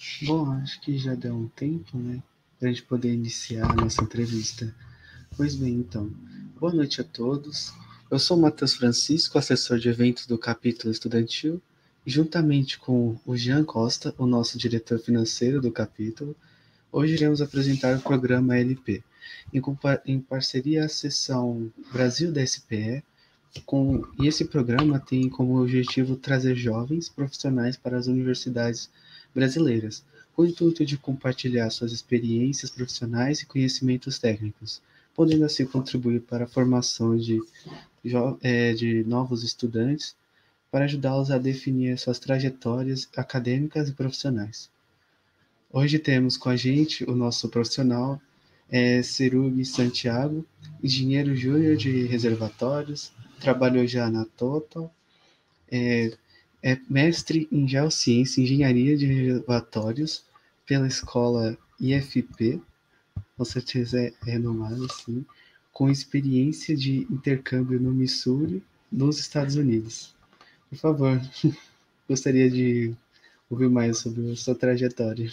Bom, acho que já deu um tempo, né, para a gente poder iniciar a nossa entrevista. Pois bem, então, boa noite a todos. Eu sou o Matheus Francisco, assessor de eventos do capítulo estudantil, e juntamente com o Jean Costa, o nosso diretor financeiro do capítulo, hoje iremos apresentar o programa LP, em parceria à seção Brasil da SPE, e esse programa tem como objetivo trazer jovens profissionais para as universidades brasileiras, com o intuito de compartilhar suas experiências profissionais e conhecimentos técnicos, podendo assim contribuir para a formação de novos estudantes, para ajudá-los a definir suas trajetórias acadêmicas e profissionais. Hoje temos com a gente o nosso profissional, Cerug Santiago, engenheiro júnior de reservatórios, trabalhou já na Total, é, é mestre em Geociência e Engenharia de Reservatórios pela escola IFP, com certeza é renomado, sim, com experiência de intercâmbio no Missouri, nos Estados Unidos. Por favor, gostaria de ouvir mais sobre a sua trajetória.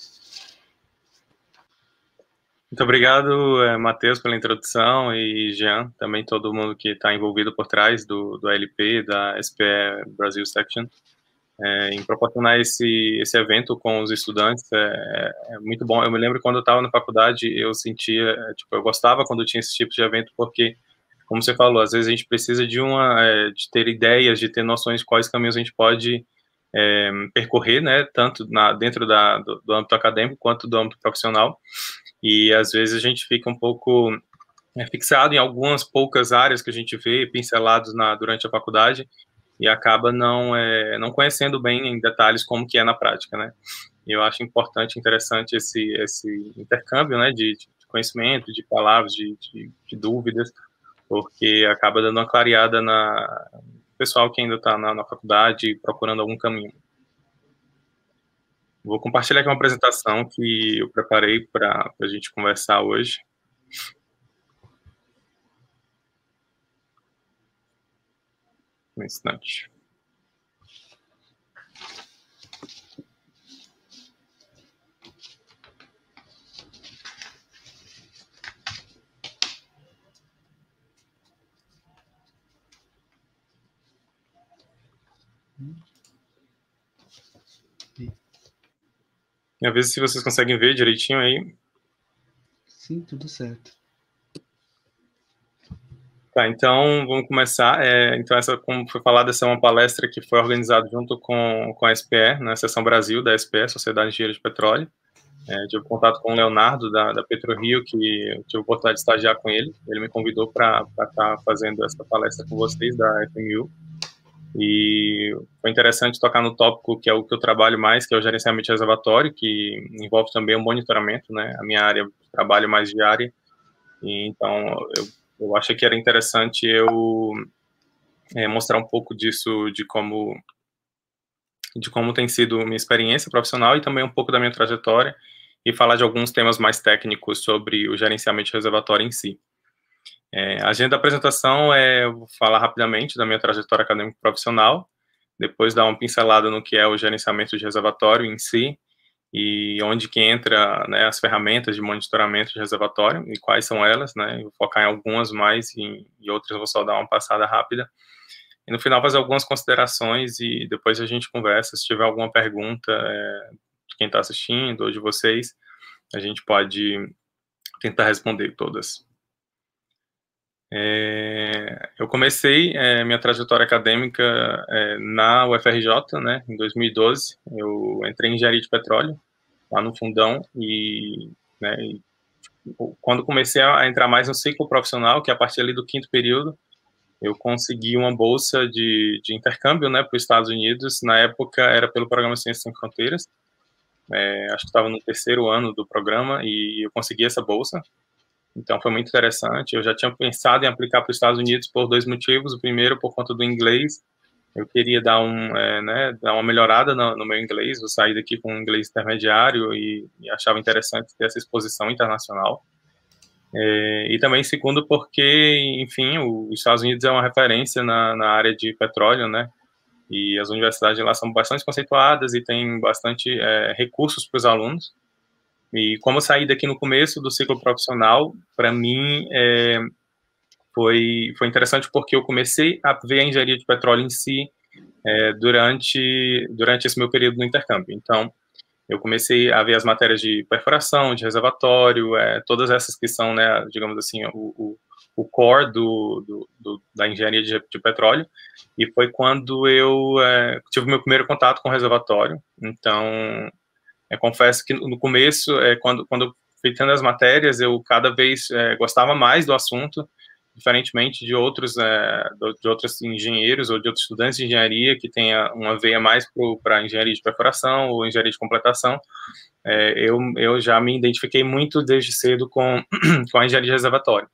Muito obrigado, Matheus, pela introdução e Jean, também todo mundo que está envolvido por trás do ALP, da SPE Brasil Section, em proporcionar esse evento com os estudantes. É muito bom. Eu me lembro quando eu estava na faculdade, eu sentia, eu gostava quando tinha esse tipo de evento, porque, como você falou, às vezes a gente precisa de ter ideias, de ter noções de quais caminhos a gente pode percorrer, né, tanto dentro do âmbito acadêmico quanto do âmbito profissional. E às vezes a gente fica um pouco fixado em algumas poucas áreas que a gente vê pincelados durante a faculdade e acaba não conhecendo bem em detalhes como que é na prática, né? E eu acho importante, interessante esse intercâmbio, né, de conhecimento, de palavras, de dúvidas, porque acaba dando uma clareada na pessoal que ainda está na faculdade procurando algum caminho. Vou compartilhar aqui uma apresentação que eu preparei para a gente conversar hoje. Um instante. E às vezes, se vocês conseguem ver direitinho aí. Sim, tudo certo. Tá, então vamos começar. Então, como foi falado, essa é uma palestra que foi organizada junto com a SPE, na Seção Brasil da SPE, Sociedade de Engenharia de Petróleo. Tive contato com o Leonardo, da PetroRio, que eu tive a oportunidade de estagiar com ele. Ele me convidou para estar fazendo essa palestra com vocês, da FMU. E foi interessante tocar no tópico que é o que eu trabalho mais, que é o gerenciamento de reservatório, que envolve também o monitoramento, né? A minha área de trabalho mais diária. E, então, eu achei que era interessante eu mostrar um pouco disso, de como tem sido minha experiência profissional e também um pouco da minha trajetória, e falar de alguns temas mais técnicos sobre o gerenciamento de reservatório em si. A agenda da apresentação eu vou falar rapidamente da minha trajetória acadêmica profissional, depois dar uma pincelada no que é o gerenciamento de reservatório em si, e onde que entra, né, as ferramentas de monitoramento de reservatório e quais são elas, né? Eu vou focar em algumas mais e outras eu vou só dar uma passada rápida. E no final fazer algumas considerações e depois a gente conversa. Se tiver alguma pergunta de quem está assistindo ou de vocês, a gente pode tentar responder todas. Eu comecei minha trajetória acadêmica na UFRJ, né, em 2012. Eu entrei em engenharia de petróleo, lá no fundão, né, quando comecei a entrar mais no ciclo profissional, que é a partir ali do 5º período, eu consegui uma bolsa de intercâmbio, né, para os Estados Unidos. Na época era pelo programa Ciências Sem Fronteiras. Acho que estava no 3º ano do programa e eu consegui essa bolsa. Então foi muito interessante. Eu já tinha pensado em aplicar para os Estados Unidos por 2 motivos. O primeiro, por conta do inglês. Eu queria dar uma melhorada no meu inglês. Eu saí daqui com um inglês intermediário e achava interessante ter essa exposição internacional. E também, segundo, porque, enfim, os Estados Unidos é uma referência na área de petróleo, né? E as universidades lá são bastante conceituadas e têm bastante recursos para os alunos. E como eu saí daqui no começo do ciclo profissional, para mim foi interessante porque eu comecei a ver a engenharia de petróleo em si durante esse meu período no intercâmbio. Então, eu comecei a ver as matérias de perfuração, de reservatório, todas essas que são, né, digamos assim, o core da engenharia de petróleo, e foi quando eu tive meu primeiro contato com o reservatório. Então, confesso que no começo, quando eu fui tendo as matérias, eu cada vez gostava mais do assunto, diferentemente de outros engenheiros ou de outros estudantes de engenharia que tenha uma veia mais para engenharia de perfuração ou engenharia de completação. Eu já me identifiquei muito desde cedo com a engenharia de reservatório.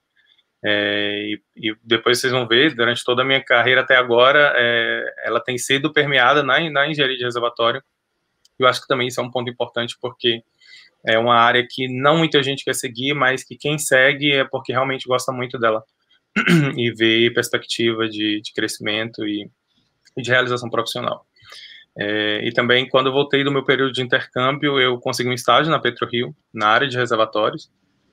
E depois vocês vão ver, durante toda a minha carreira até agora, ela tem sido permeada na engenharia de reservatório. Eu acho que também isso é um ponto importante, porque é uma área que não muita gente quer seguir, mas que quem segue é porque realmente gosta muito dela e vê perspectiva de crescimento e de realização profissional. E também, quando eu voltei do meu período de intercâmbio, eu consegui um estágio na PetroRio, na área de reservatórios,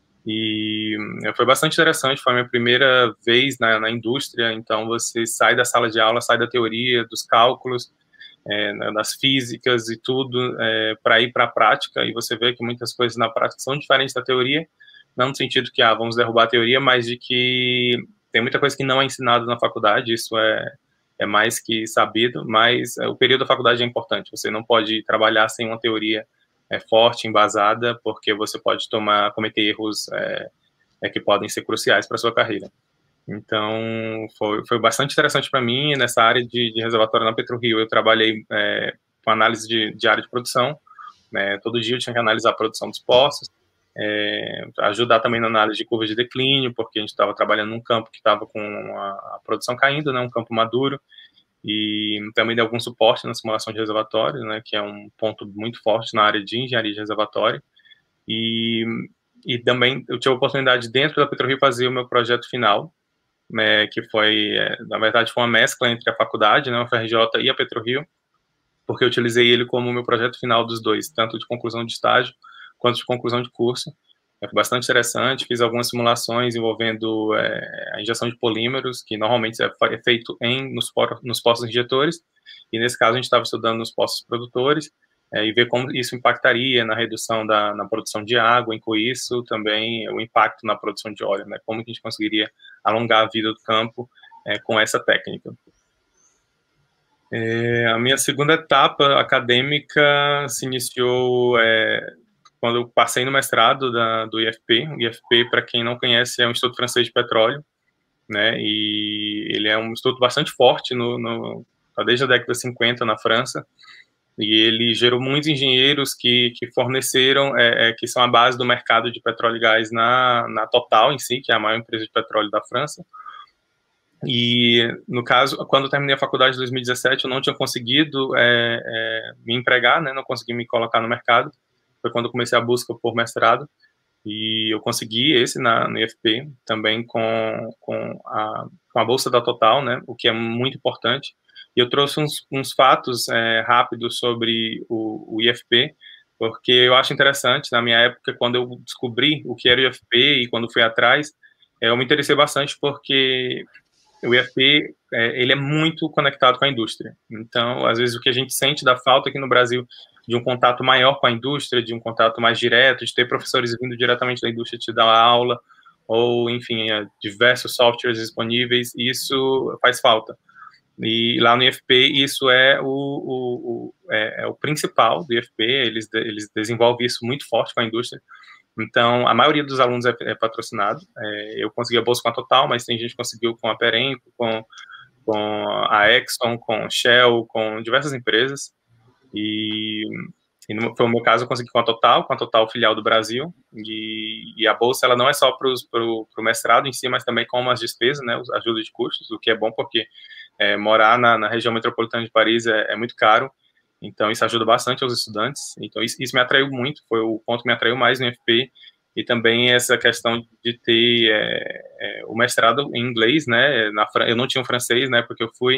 e foi bastante interessante, foi a minha primeira vez na indústria. Então você sai da sala de aula, sai da teoria, dos cálculos, das físicas e tudo, para ir para a prática, e você vê que muitas coisas na prática são diferentes da teoria, não no sentido que vamos derrubar a teoria, mas de que tem muita coisa que não é ensinada na faculdade. Isso é mais que sabido, mas o período da faculdade é importante. Você não pode trabalhar sem uma teoria forte, embasada, porque você pode cometer erros que podem ser cruciais para a sua carreira. Então, foi bastante interessante para mim. Nessa área de reservatório na PetroRio, eu trabalhei com análise de área de produção. Todo dia eu tinha que analisar a produção dos poços, ajudar também na análise de curva de declínio, porque a gente estava trabalhando num campo que estava com a produção caindo, né, um campo maduro, e também dei algum suporte na simulação de reservatórios, né, que é um ponto muito forte na área de engenharia de reservatório. E também eu tive a oportunidade, dentro da PetroRio, fazer o meu projeto final, que foi, na verdade, foi uma mescla entre a faculdade, né, a UFRJ e a PetroRio, porque eu utilizei ele como meu projeto final dos dois, tanto de conclusão de estágio quanto de conclusão de curso. Foi bastante interessante. Fiz algumas simulações envolvendo a injeção de polímeros, que normalmente é feito nos poços injetores, e nesse caso a gente estava estudando nos poços produtores, e ver como isso impactaria na redução na produção de água, e com isso também o impacto na produção de óleo, né? Como que a gente conseguiria alongar a vida do campo com essa técnica. A minha segunda etapa acadêmica se iniciou quando eu passei no mestrado do IFP. O IFP, para quem não conhece, é um Instituto Francês de Petróleo, né? E ele é um instituto bastante forte desde a década de 50 na França, e ele gerou muitos engenheiros que forneceram, que são a base do mercado de petróleo e gás na Total em si, que é a maior empresa de petróleo da França. E, no caso, quando eu terminei a faculdade em 2017, eu não tinha conseguido me empregar, né, não consegui me colocar no mercado. Foi quando eu comecei a busca por mestrado, e eu consegui esse no IFP, também com a bolsa da Total, né, o que é muito importante. E eu trouxe uns fatos rápidos sobre o IFP, porque eu acho interessante. Na minha época, quando eu descobri o que era o IFP e quando fui atrás, eu me interessei bastante porque o IFP ele é muito conectado com a indústria. Então, às vezes, o que a gente sente da falta aqui no Brasil de um contato maior com a indústria, de um contato mais direto, de ter professores vindo diretamente da indústria te dar aula, ou, enfim, diversos softwares disponíveis, isso faz falta. E lá no IFP, isso é o principal do IFP. Eles desenvolvem isso muito forte com a indústria. Então, a maioria dos alunos é patrocinado. Eu consegui a bolsa com a Total, mas tem gente que conseguiu com a Perenco, com a Exxon, com a Shell, com diversas empresas. E foi o meu caso, eu consegui com a Total filial do Brasil. E a bolsa, ela não é só para o mestrado em si, mas também com as despesas, né, ajuda de custos, o que é bom porque morar na região metropolitana de Paris é muito caro. Então, isso ajuda bastante aos estudantes. Então, isso me atraiu muito, foi o ponto que me atraiu mais no FP. E também essa questão de ter o mestrado em inglês, né? Eu não tinha o francês, né? Porque eu fui.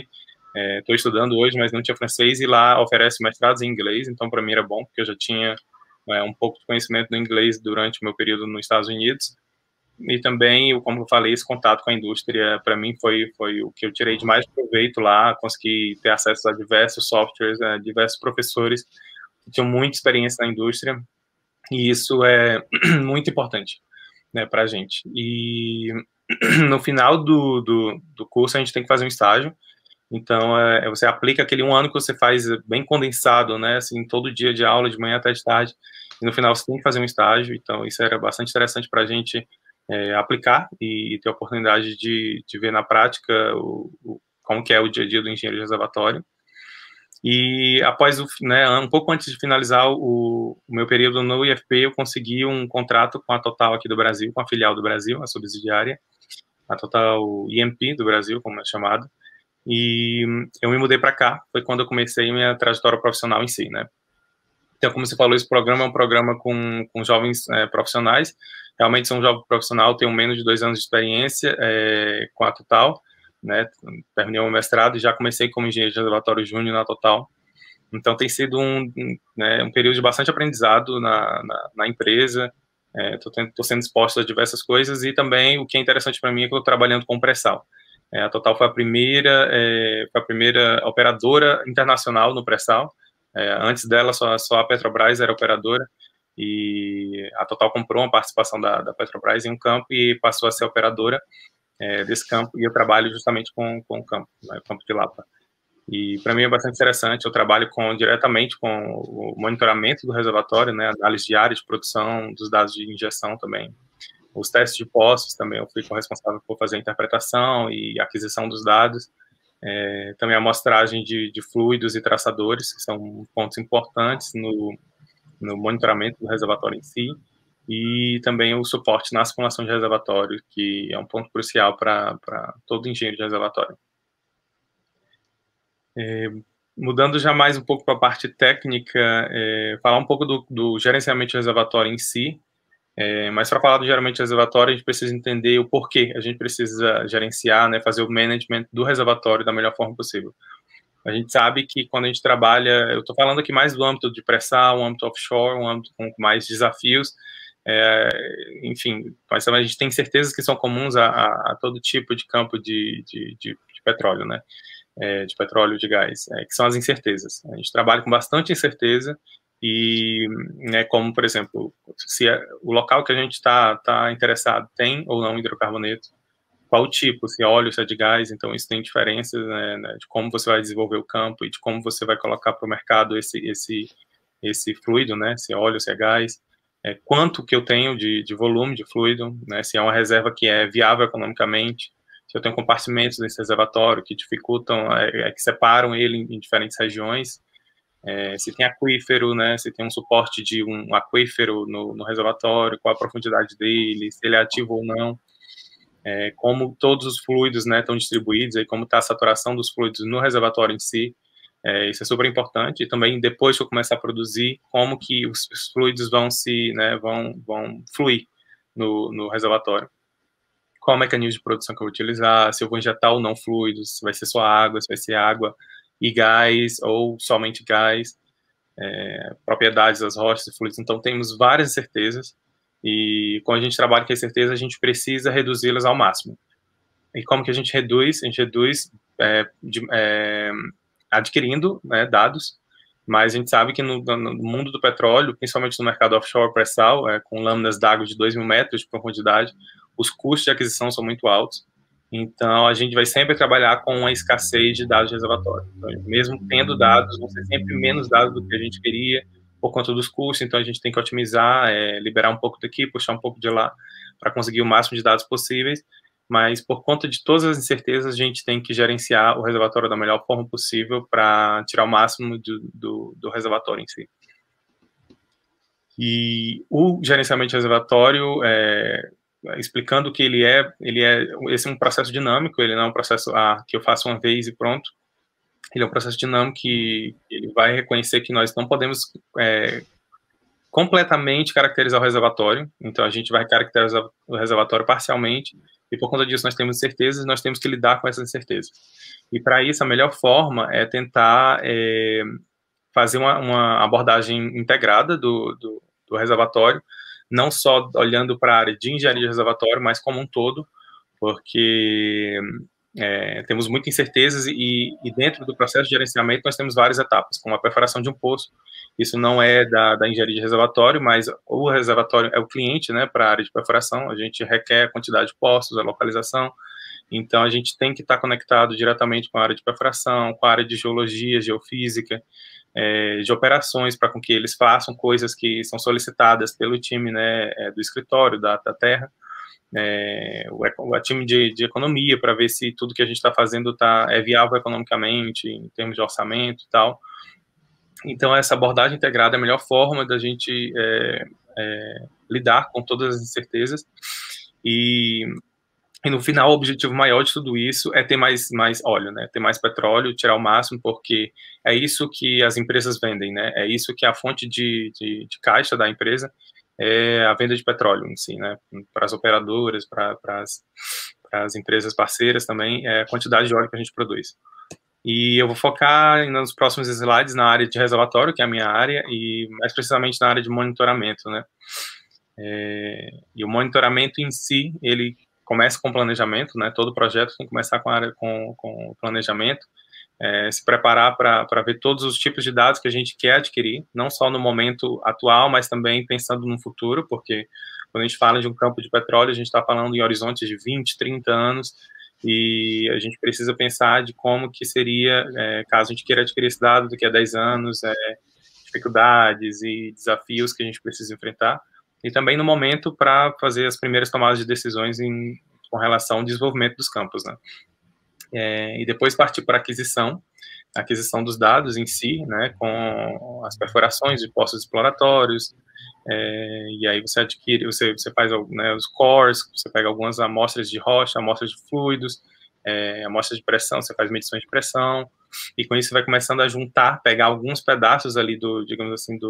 Estou estudando hoje, mas não tinha francês, e lá oferece mestrados em inglês, então para mim era bom, porque eu já tinha um pouco de conhecimento do inglês durante o meu período nos Estados Unidos, e também, como eu falei, esse contato com a indústria, para mim, foi o que eu tirei de mais proveito lá, consegui ter acesso a diversos softwares, diversos professores que tinham muita experiência na indústria, e isso é muito importante, né, para a gente. E no final do curso, a gente tem que fazer um estágio. Então, você aplica aquele 1 ano que você faz bem condensado, né, assim, todo dia de aula, de manhã até de tarde, e no final você tem que fazer um estágio. Então, isso era bastante interessante para a gente aplicar e ter a oportunidade de ver na prática como que é o dia a dia do engenheiro de reservatório. E após, um pouco antes de finalizar o meu período no IFP, eu consegui um contrato com a Total aqui do Brasil, com a filial do Brasil, a subsidiária, a Total EMP do Brasil, como é chamado. E eu me mudei para cá, foi quando eu comecei minha trajetória profissional em si, né? Então, como você falou, esse programa é um programa com jovens profissionais, realmente sou um jovem profissional, tenho menos de 2 anos de experiência com a Total, né? Terminei o meu mestrado e já comecei como engenheiro de reservatório júnior na Total. Então, tem sido um período de bastante aprendizado na empresa, estou sendo exposto a diversas coisas, e também o que é interessante para mim é que eu estou trabalhando com pré-sal. A Total foi a primeira operadora internacional no pré-sal. Antes dela, só a Petrobras era operadora, e a Total comprou uma participação da Petrobras em um campo e passou a ser operadora desse campo, e eu trabalho justamente com o campo, né, o campo de Lapa. E para mim é bastante interessante, eu trabalho diretamente com o monitoramento do reservatório, né, análise diária de produção dos dados de injeção também. Os testes de poços também, eu fico responsável por fazer a interpretação e aquisição dos dados. Também a amostragem de fluidos e traçadores, que são pontos importantes no monitoramento do reservatório em si, e também o suporte na simulação de reservatório, que é um ponto crucial para todo engenheiro de reservatório. Mudando já mais um pouco para a parte técnica, falar um pouco do gerenciamento de reservatório em si. Mas para falar do gerenciamento de reservatório, a gente precisa entender o porquê a gente precisa gerenciar, né, fazer o management do reservatório da melhor forma possível. A gente sabe que quando a gente trabalha, eu estou falando aqui mais do âmbito de pré-sal, um âmbito offshore, um âmbito com mais desafios, enfim, mas também a gente tem certezas que são comuns a todo tipo de campo de petróleo, né, de petróleo e de gás, que são as incertezas. A gente trabalha com bastante incerteza, e, né, como, por exemplo, se o local que a gente está interessado tem ou não hidrocarboneto, qual o tipo, se é óleo, se é de gás. Então isso tem diferenças, né, de como você vai desenvolver o campo e de como você vai colocar para o mercado esse fluido, né, se é óleo, se é gás, quanto que eu tenho de volume de fluido, né, se é uma reserva que é viável economicamente, se eu tenho compartimentos nesse reservatório que dificultam, que separam ele em diferentes regiões, se tem aquífero, né, se tem um suporte de um aquífero no reservatório, qual a profundidade dele, se ele é ativo ou não, como todos os fluidos, né, estão distribuídos, aí como está a saturação dos fluidos no reservatório em si. Isso é super importante. E também, depois que eu começar a produzir, como que os fluidos vão vão fluir no reservatório. Qual o mecanismo de produção que eu vou utilizar, se eu vou injetar ou não fluidos, se vai ser só água, se vai ser água e gás, ou somente gás, propriedades das rochas e fluidos. Então, temos várias incertezas, e quando a gente trabalha com incerteza, a gente precisa reduzi-las ao máximo. E como que a gente reduz? A gente reduz adquirindo, né, dados, mas a gente sabe que no mundo do petróleo, principalmente no mercado offshore pré-sal, com lâminas d'água de 2.000 metros de profundidade, os custos de aquisição são muito altos. Então, a gente vai sempre trabalhar com uma escassez de dados de reservatório. Então, mesmo tendo dados, vão ser sempre menos dados do que a gente queria, por conta dos custos. Então, a gente tem que otimizar, liberar um pouco daqui, puxar um pouco de lá, para conseguir o máximo de dados possíveis. Mas, por conta de todas as incertezas, a gente tem que gerenciar o reservatório da melhor forma possível para tirar o máximo do reservatório em si. E o gerenciamento de reservatório, explicando que esse é um processo dinâmico, ele não é um processo que eu faço uma vez e pronto. Ele é um processo dinâmico que ele vai reconhecer que nós não podemos completamente caracterizar o reservatório. Então, a gente vai caracterizar o reservatório parcialmente e por conta disso nós temos incertezas, nós temos que lidar com essas incertezas. E para isso, a melhor forma é tentar fazer uma abordagem integrada do reservatório, não só olhando para a área de engenharia de reservatório, mas como um todo, porque temos muitas incertezas e dentro do processo de gerenciamento nós temos várias etapas, como a perfuração de um poço. Isso não é da engenharia de reservatório, mas o reservatório é o cliente, né, para a área de perfuração. A gente requer a quantidade de poços, a localização. Então, a gente tem que estar conectado diretamente com a área de perfuração, com a área de geologia, geofísica, de operações, para com que eles façam coisas que são solicitadas pelo time, né, do escritório, da terra. O time de economia, para ver se tudo que a gente está fazendo é viável economicamente, em termos de orçamento e tal. Então, essa abordagem integrada é a melhor forma da gente lidar com todas as incertezas. E no final, o objetivo maior de tudo isso é ter mais óleo, né? Ter mais petróleo, tirar o máximo, porque é isso que as empresas vendem, né? É isso que é a fonte de caixa da empresa, é a venda de petróleo em si, né? Para as operadoras, para as empresas parceiras também, é a quantidade de óleo que a gente produz. E eu vou focar nos próximos slides na área de reservatório, que é a minha área, e mais precisamente na área de monitoramento, né? E o monitoramento em si, ele começa com planejamento, né? Todo projeto tem que começar com planejamento, se preparar para ver todos os tipos de dados que a gente quer adquirir, não só no momento atual, mas também pensando no futuro, porque quando a gente fala de um campo de petróleo, a gente está falando em horizontes de 20, 30 anos, e a gente precisa pensar de como que seria, caso a gente queira adquirir esse dado daqui a 10 anos, dificuldades e desafios que a gente precisa enfrentar, e também no momento para fazer as primeiras tomadas de decisões com relação ao desenvolvimento dos campos, né? E depois partir para a aquisição dos dados em si, né, com as perfurações de poços exploratórios, e aí você adquire, você faz, né, os cores, você pega algumas amostras de rocha, amostras de fluidos, amostras de pressão, você faz medições de pressão, e com isso você vai começando a juntar, pegar alguns pedaços ali digamos assim,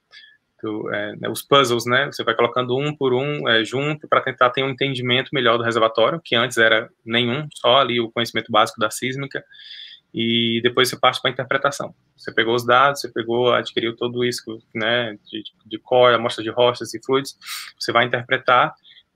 os puzzles, né? Você vai colocando um por um junto para tentar ter um entendimento melhor do reservatório, que antes era nenhum, só ali o conhecimento básico da sísmica, e depois você parte para a interpretação. Você pegou os dados, adquiriu tudo isso, né, de core, amostra de rochas e fluidos, você vai interpretar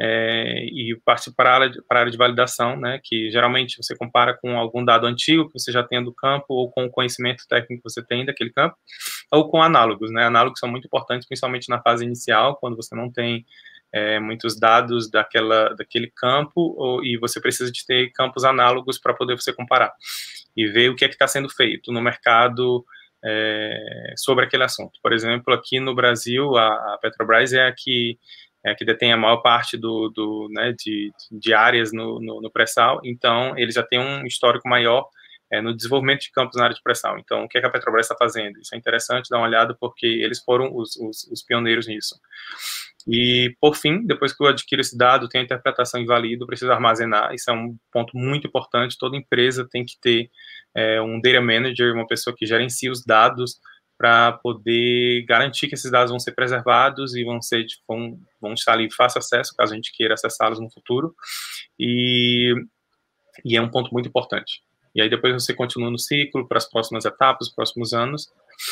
e parte para a área de validação, né, que geralmente você compara com algum dado antigo que você já tem do campo, ou com o conhecimento técnico que você tem daquele campo, ou com análogos, né, análogos são muito importantes, principalmente na fase inicial, quando você não tem muitos dados daquele campo, e você precisa de ter campos análogos para poder você comparar e ver o que é que está sendo feito no mercado sobre aquele assunto. Por exemplo, aqui no Brasil, a Petrobras é a que detém a maior parte né, de áreas no pré-sal, então eles já têm um histórico maior no desenvolvimento de campos na área de pré-sal. Então, o que é que a Petrobras está fazendo? Isso é interessante dar uma olhada, porque eles foram os pioneiros nisso. E, por fim, depois que eu adquiro esse dado, tenho a interpretação e valido, preciso armazenar. Isso é um ponto muito importante. Toda empresa tem que ter um data manager, uma pessoa que gerencia os dados, para poder garantir que esses dados vão ser preservados e vão estar ali de fácil acesso, caso a gente queira acessá-los no futuro. E é um ponto muito importante. E aí depois você continua no ciclo para as próximas etapas, os próximos anos.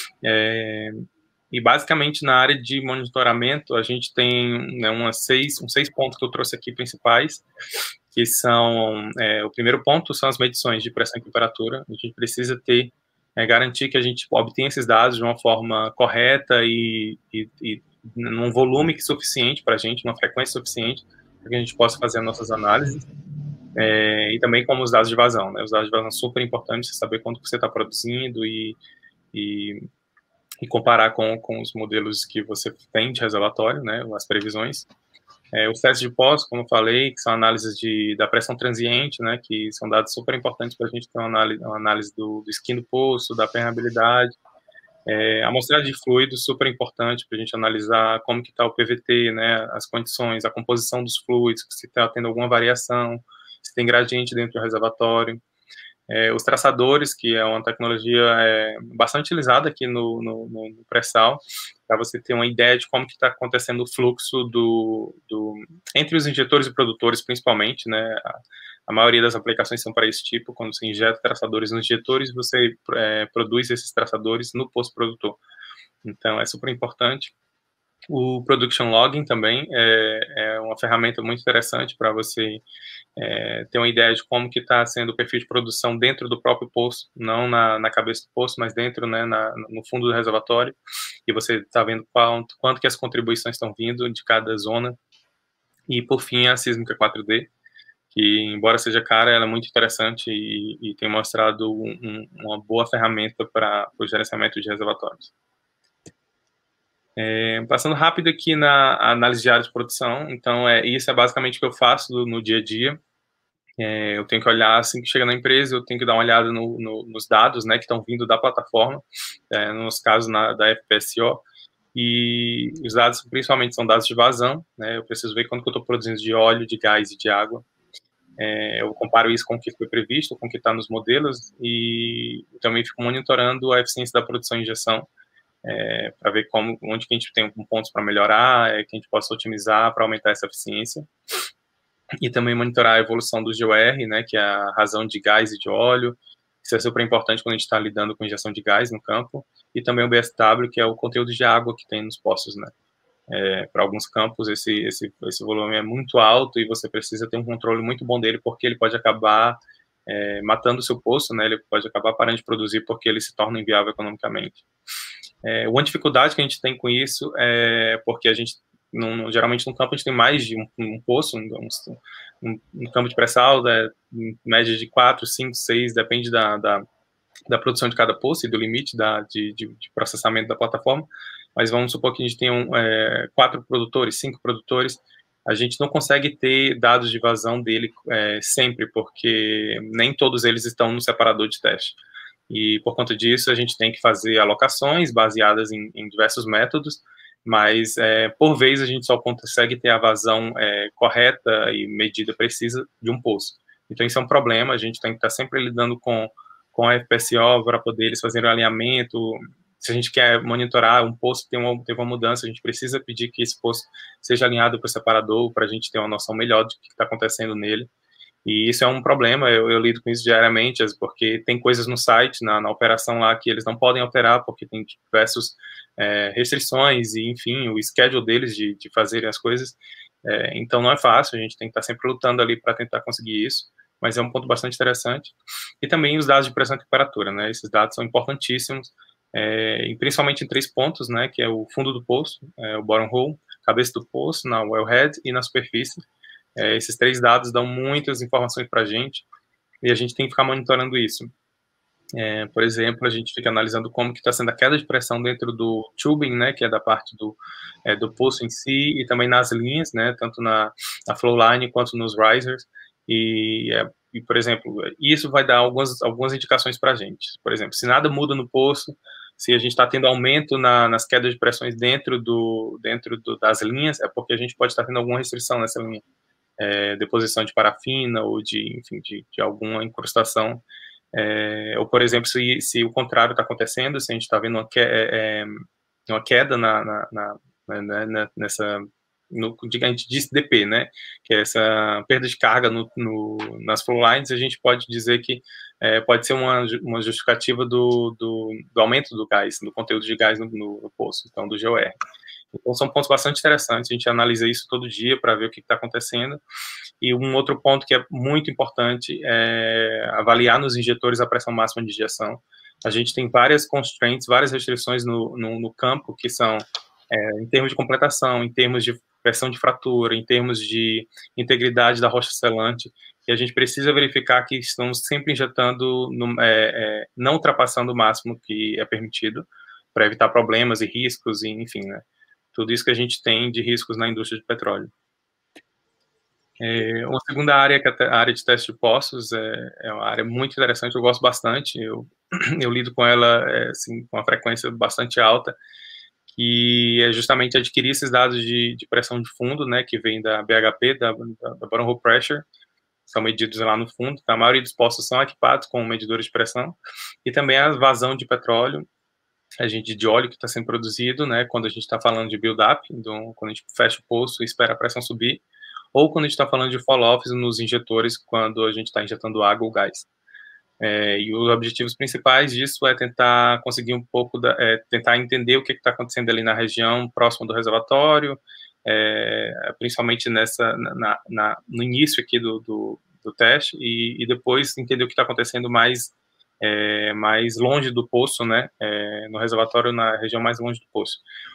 E basicamente na área de monitoramento a gente tem, né, uns seis pontos que eu trouxe aqui principais, que são, o primeiro ponto são as medições de pressão e temperatura. A gente precisa garantir que a gente obtenha esses dados de uma forma correta e num volume suficiente para a gente, uma frequência suficiente, para que a gente possa fazer as nossas análises. E também como os dados de vazão, né? Os dados de vazão são super importantes, você saber quanto você está produzindo e comparar com os modelos que você tem de reservatório, né? As previsões. Os testes de pós, como eu falei, que são análises da pressão transiente, né? Que são dados super importantes para a gente ter uma análise do skin do poço, da permeabilidade. A amostragem de fluidos, super importante para a gente analisar como que está o PVT, né? As condições, a composição dos fluidos, se está tendo alguma variação, se tem gradiente dentro do reservatório. Os traçadores, que é uma tecnologia bastante utilizada aqui no pré-sal, para você ter uma ideia de como que está acontecendo o fluxo entre os injetores e produtores, principalmente, né? A maioria das aplicações são para esse tipo, quando você injeta traçadores nos injetores, você produz esses traçadores no posto produtor. Então, é super importante. O Production Logging também é uma ferramenta muito interessante para você ter uma ideia de como que está sendo o perfil de produção dentro do próprio poço, não na cabeça do poço, mas dentro, né, no fundo do reservatório, e você está vendo quanto que as contribuições estão vindo de cada zona. E, por fim, a sísmica 4D, que, embora seja cara, ela é muito interessante e tem mostrado uma boa ferramenta para o gerenciamento de reservatórios. Passando rápido aqui na análise de área de produção, então isso é basicamente o que eu faço no dia a dia. Eu tenho que olhar, assim que chega na empresa, eu tenho que dar uma olhada nos dados, né, que estão vindo da plataforma, nos casos da FPSO, e os dados principalmente são dados de vazão, né, eu preciso ver quanto que eu estou produzindo de óleo, de gás e de água. Eu comparo isso com o que foi previsto, com o que está nos modelos, e também fico monitorando a eficiência da produção e injeção, para ver onde que a gente tem pontos para melhorar, que a gente possa otimizar para aumentar essa eficiência. E também monitorar a evolução do GOR, né, que é a razão de gás e de óleo. Isso é super importante quando a gente está lidando com injeção de gás no campo. E também o BSW, que é o conteúdo de água que tem nos poços, né. Para alguns campos, esse volume é muito alto e você precisa ter um controle muito bom dele, porque ele pode acabar matando o seu poço, né, ele pode acabar parando de produzir porque ele se torna inviável economicamente. Uma dificuldade que a gente tem com isso é porque a gente, geralmente no campo a gente tem mais de um poço, um campo de pré-sal, em média de 4, 5, 6, depende da produção de cada poço e do limite de processamento da plataforma, mas vamos supor que a gente tenha 4 produtores, 5 produtores, a gente não consegue ter dados de vazão dele sempre, porque nem todos eles estão no separador de teste. E, por conta disso, a gente tem que fazer alocações baseadas em diversos métodos, mas, por vez, a gente só consegue ter a vazão correta e medida precisa de um poço. Então, isso é um problema, a gente tem que estar sempre lidando com a FPSO para poder eles fazerem o alinhamento. Se a gente quer monitorar um poço, teve uma mudança, a gente precisa pedir que esse poço seja alinhado para o separador, para a gente ter uma noção melhor do que está acontecendo nele. E isso é um problema, eu lido com isso diariamente, porque tem coisas no site, na operação lá, que eles não podem alterar, porque tem diversas restrições, e enfim, o schedule deles de fazerem as coisas, então não é fácil, a gente tem que estar sempre lutando ali para tentar conseguir isso, mas é um ponto bastante interessante. E também os dados de pressão e temperatura, né, esses dados são importantíssimos, e principalmente em 3 pontos, né, que é o fundo do poço, o bottom hole, cabeça do poço, na wellhead e na superfície. Esses 3 dados dão muitas informações para a gente e a gente tem que ficar monitorando isso. Por exemplo, a gente fica analisando como que está sendo a queda de pressão dentro do tubing, né, que é da parte do poço em si, e também nas linhas, né, tanto na flowline quanto nos risers. E, por exemplo, isso vai dar algumas indicações para a gente. Por exemplo, se nada muda no poço, se a gente está tendo aumento nas quedas de pressões dentro das linhas, é porque a gente pode estar tendo alguma restrição nessa linha. Deposição de parafina ou enfim, de alguma incrustação, ou, por exemplo, se o contrário está acontecendo, se a gente está vendo uma queda nessa, a gente diz DP, né, que é essa perda de carga nas flowlines, a gente pode dizer que pode ser uma justificativa do aumento do gás, do conteúdo de gás no poço, então do GOR. Então, são pontos bastante interessantes, a gente analisa isso todo dia para ver o que está acontecendo. E um outro ponto que é muito importante é avaliar nos injetores a pressão máxima de injeção. A gente tem várias constraints, várias restrições no campo, que são em termos de completação, em termos de pressão de fratura, em termos de integridade da rocha selante, e a gente precisa verificar que estamos sempre injetando, não ultrapassando o máximo que é permitido, para evitar problemas e riscos, e enfim, né? Tudo isso que a gente tem de riscos na indústria de petróleo. Uma segunda área, que é a área de teste de poços, é uma área muito interessante, eu gosto bastante, eu lido com ela assim, com uma frequência bastante alta, que é justamente adquirir esses dados de pressão de fundo, né, que vem da BHP, da Bottom Hole Pressure, são medidos lá no fundo, a maioria dos poços são equipados com medidores de pressão, e também a vazão de petróleo, de óleo que está sendo produzido, né, quando a gente está falando de build-up, quando a gente fecha o poço e espera a pressão subir, ou quando a gente está falando de fall-offs nos injetores, quando a gente está injetando água ou gás. E os objetivos principais disso é tentar conseguir um pouco, tentar entender o que está acontecendo ali na região próxima do reservatório, principalmente no início aqui do teste, e depois entender o que está acontecendo mais longe do poço, né, no reservatório, na região mais longe do poço.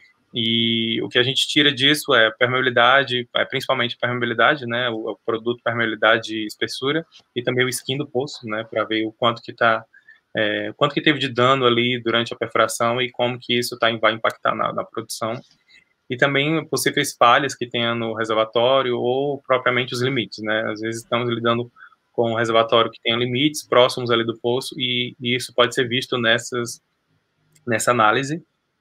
E o que a gente tira disso é permeabilidade, principalmente permeabilidade, né, o produto permeabilidade e espessura, e também o skin do poço, né, para ver o quanto que quanto que teve de dano ali durante a perfuração e como que isso vai impactar na produção. E também possíveis falhas que tenha no reservatório ou propriamente os limites, né, às vezes estamos lidando com um reservatório que tenha limites próximos ali do poço e isso pode ser visto nessa análise.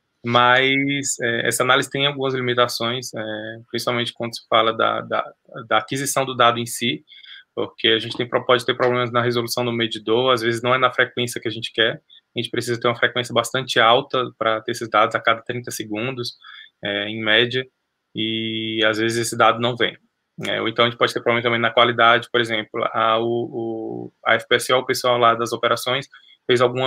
Mas essa análise tem algumas limitações, principalmente quando se fala da aquisição do dado em si, porque a gente pode ter problemas na resolução do medidor, às vezes não é na frequência que a gente quer, a gente precisa ter uma frequência bastante alta para ter esses dados a cada 30 segundos, em média, e às vezes esse dado não vem. Ou então a gente pode ter problema também na qualidade, por exemplo, a FPSO, o pessoal lá das operações, fez alguma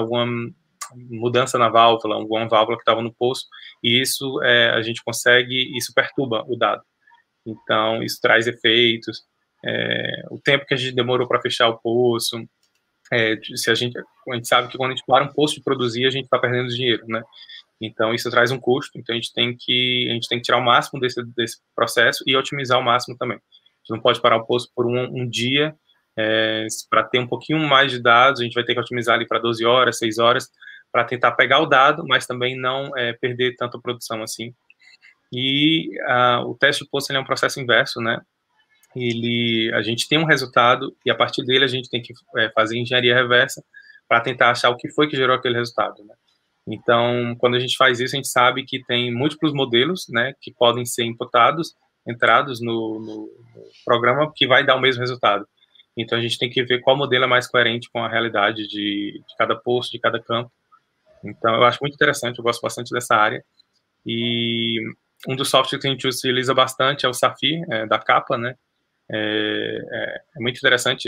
mudança na válvula, alguma válvula que estava no poço, e isso a gente consegue, isso perturba o dado. Então, isso traz efeitos, o tempo que a gente demorou para fechar o poço, se a gente sabe que quando a gente para um poço de produzir, a gente está perdendo dinheiro, né? Então, isso traz um custo, então a gente tem que tirar o máximo desse processo e otimizar o máximo também. A gente não pode parar o poço por um dia, para ter um pouquinho mais de dados, a gente vai ter que otimizar ali para 12 horas, 6 horas, para tentar pegar o dado, mas também não perder tanta produção assim. E o teste de poço é um processo inverso, né? A gente tem um resultado e a partir dele a gente tem que fazer engenharia reversa para tentar achar o que foi que gerou aquele resultado, né? Então, quando a gente faz isso, a gente sabe que tem múltiplos modelos, né, que podem ser entrados no programa que vai dar o mesmo resultado. Então, a gente tem que ver qual modelo é mais coerente com a realidade de cada poço, de cada campo. Então, eu acho muito interessante, eu gosto bastante dessa área. E um dos softwares que a gente utiliza bastante é o Safir, da Capa, né? É muito interessante.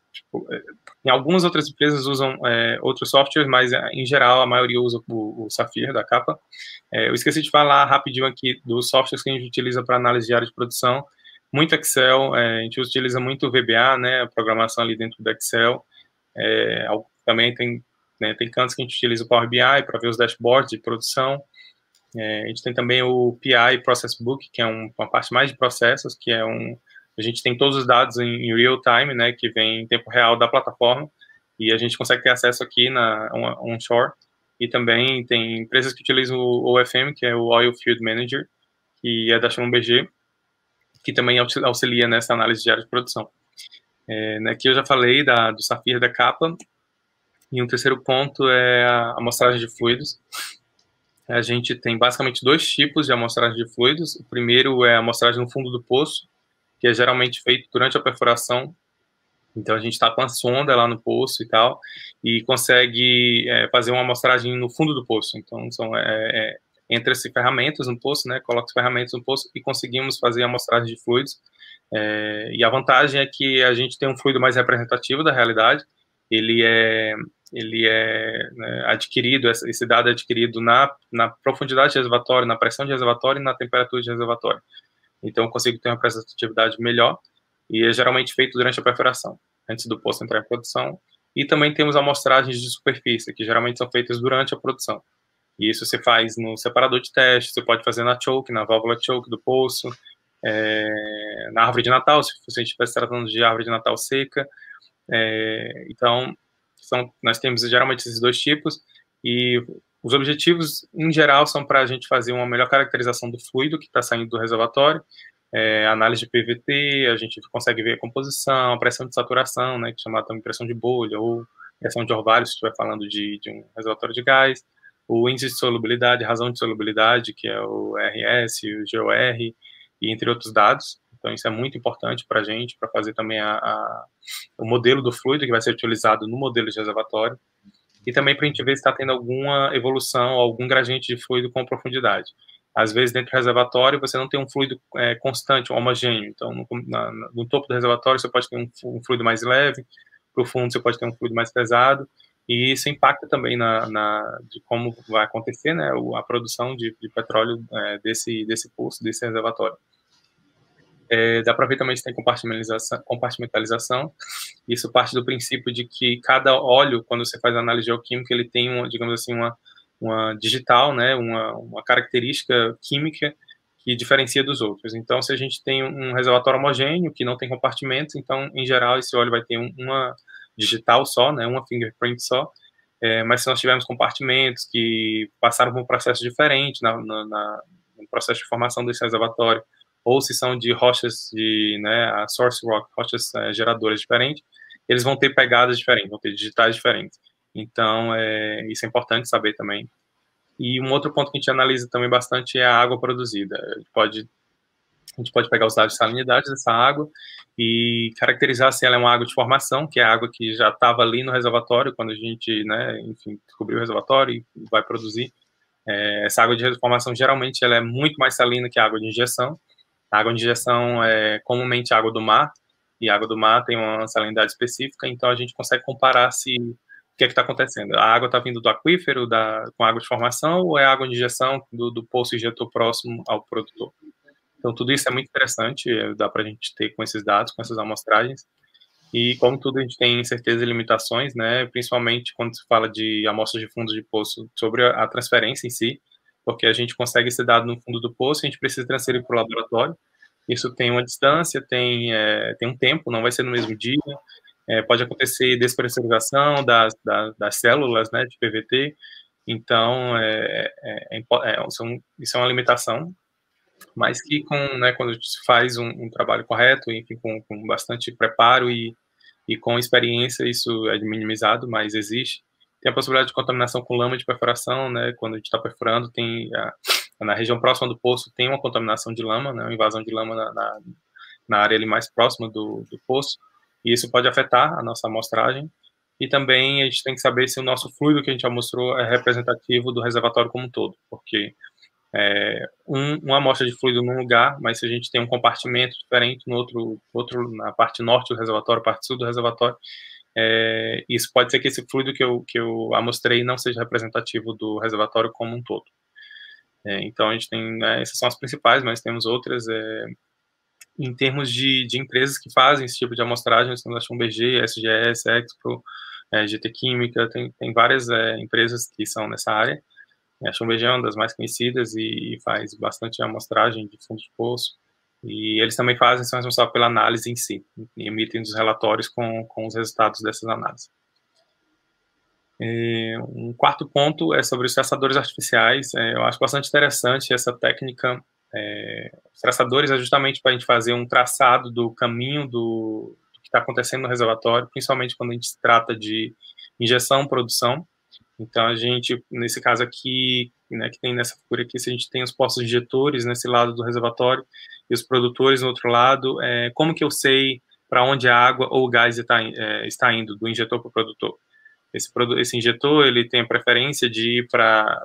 Em algumas outras empresas usam outros softwares, mas em geral a maioria usa o Safir da Capa. Eu esqueci de falar rapidinho aqui dos softwares que a gente utiliza para análise de área de produção. Muito Excel, a gente utiliza muito o VBA, né, a programação ali dentro do Excel. Também tem cantos que a gente utiliza o Power BI para ver os dashboards de produção. A gente tem também o PI Process Book, que é uma parte mais de processos, que a gente tem todos os dados em real time, né, que vem em tempo real da plataforma, e a gente consegue ter acesso aqui na onshore. E também tem empresas que utilizam o OFM, que é o Oil Field Manager, que é da Schlumberger, que também auxilia nessa análise de área de produção. Aqui eu já falei do Safir da Capa, e um terceiro ponto é a amostragem de fluidos. A gente tem basicamente dois tipos de amostragem de fluidos. O primeiro é a amostragem no fundo do poço, que é geralmente feito durante a perfuração. Então, a gente está com a sonda lá no poço e tal, e consegue fazer uma amostragem no fundo do poço. Então, entra-se ferramentas no poço, né? Coloca ferramentas no poço e conseguimos fazer a amostragem de fluidos. E a vantagem é que a gente tem um fluido mais representativo da realidade. Ele é né, adquirido, esse dado é adquirido na profundidade de reservatório, na pressão de reservatório e na temperatura de reservatório. Então, eu consigo ter uma representatividade melhor e é geralmente feito durante a perfuração, antes do poço entrar em produção. E também temos amostragens de superfície, que geralmente são feitas durante a produção. E isso você faz no separador de teste, você pode fazer na choke, na válvula choke do poço, na árvore de Natal, se você estiver tratando de árvore de Natal seca. Então, nós temos geralmente esses dois tipos, e os objetivos, em geral, são para a gente fazer uma melhor caracterização do fluido que está saindo do reservatório, análise de PVT, a gente consegue ver a composição, a pressão de saturação, né, que é chamada também pressão de bolha, ou pressão de orvalho, se estiver falando de um reservatório de gás, o índice de solubilidade, razão de solubilidade, que é o RS, o GOR, e entre outros dados. Então, isso é muito importante para a gente, para fazer também o modelo do fluido que vai ser utilizado no modelo de reservatório. e também para a gente ver se está tendo alguma evolução, algum gradiente de fluido com profundidade. Às vezes, dentro do reservatório, você não tem um fluido constante, homogêneo. Então, no topo do reservatório, você pode ter um fluido mais leve, para o fundo, você pode ter um fluido mais pesado, e isso impacta também de como vai acontecer, né, a produção de petróleo desse poço, desse reservatório. Dá para ver também que tem compartimentalização. Isso parte do princípio de que cada óleo, quando você faz análise geoquímica, ele tem, digamos assim, uma digital, né, uma característica química que diferencia dos outros. Então, se a gente tem um reservatório homogêneo, que não tem compartimentos, então, em geral, esse óleo vai ter uma digital só, né, uma fingerprint só, mas se nós tivermos compartimentos que passaram por um processo diferente no processo de formação desse reservatório, ou se são de rochas a source rock, rochas geradoras diferentes, eles vão ter pegadas diferentes, vão ter digitais diferentes. Então, isso é importante saber também. E um outro ponto que a gente analisa também bastante é a água produzida. A gente pode pegar os dados de salinidade dessa água e caracterizar se ela é uma água de formação, que é a água que já estava ali no reservatório, quando a gente, enfim, descobriu o reservatório e vai produzir. Essa água de formação, geralmente, ela é muito mais salina que a água de injeção. A água de injeção é comumente água do mar, e a água do mar tem uma salinidade específica, então a gente consegue comparar o que é que está acontecendo. A água está vindo do aquífero, com água de formação, ou é água de injeção do poço injetor próximo ao produtor? Então, tudo isso é muito interessante, dá para a gente ter com esses dados, com essas amostragens. E, como tudo, a gente tem incertezas e limitações, né? Principalmente quando se fala de amostras de fundos de poço, sobre a transferência em si, porque a gente consegue esse dado no fundo do poço, a gente precisa transferir para o laboratório. Isso tem uma distância, tem um tempo, não vai ser no mesmo dia. Pode acontecer despressurização das células, né, de PVT. Então, isso é uma limitação, mas que quando a gente faz um trabalho correto, enfim, com bastante preparo e com experiência, isso é minimizado, mas existe. Tem a possibilidade de contaminação com lama de perfuração, né? Quando a gente está perfurando, na região próxima do poço tem uma contaminação de lama, né? Uma invasão de lama na área ali mais próxima do poço, e isso pode afetar a nossa amostragem. E também a gente tem que saber se o nosso fluido que a gente amostrou é representativo do reservatório como um todo, porque uma amostra de fluido num lugar, mas se a gente tem um compartimento diferente no outro na parte norte do reservatório, parte sul do reservatório, isso pode ser que esse fluido que eu amostrei não seja representativo do reservatório como um todo. Então, a gente tem, essas são as principais, mas temos outras. Em termos de empresas que fazem esse tipo de amostragem, nós temos a Schlumberger, SGS, Expro, GT Química, tem várias empresas que são nessa área. A Schlumberger é uma das mais conhecidas e faz bastante amostragem de fundo de poço. E eles também são responsáveis pela análise em si, e emitem os relatórios com os resultados dessas análises. Um quarto ponto é sobre os traçadores artificiais. Eu acho bastante interessante essa técnica. Os traçadores é justamente para a gente fazer um traçado do caminho do que está acontecendo no reservatório, principalmente quando a gente se trata de injeção, produção. Então, a gente, nesse caso aqui, né, que tem nessa figura aqui, se a gente tem os poços injetores nesse lado do reservatório e os produtores no outro lado, como que eu sei para onde a água ou o gás está indo, do injetor para o produtor? Esse injetor, ele tem a preferência de ir para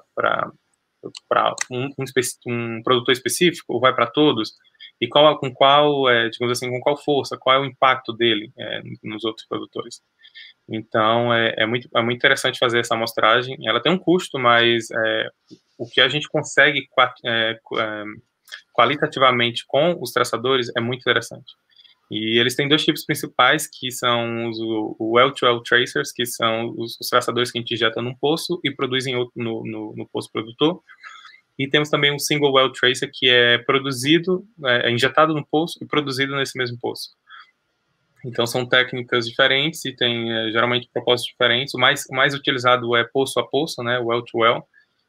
um produtor específico, ou vai para todos? E digamos assim, com qual força, qual é o impacto dele nos outros produtores? Então, é muito interessante fazer essa amostragem. Ela tem um custo, mas o que a gente consegue qualitativamente com os traçadores é muito interessante. E eles têm dois tipos principais, que são o well-to-well tracers, que são os traçadores que a gente injeta num poço e produzem no poço produtor. E temos também um single well tracer, que é produzido, injetado no poço e produzido nesse mesmo poço. Então, são técnicas diferentes e tem, geralmente, propósitos diferentes. O mais utilizado é poço a poço, né, well to well.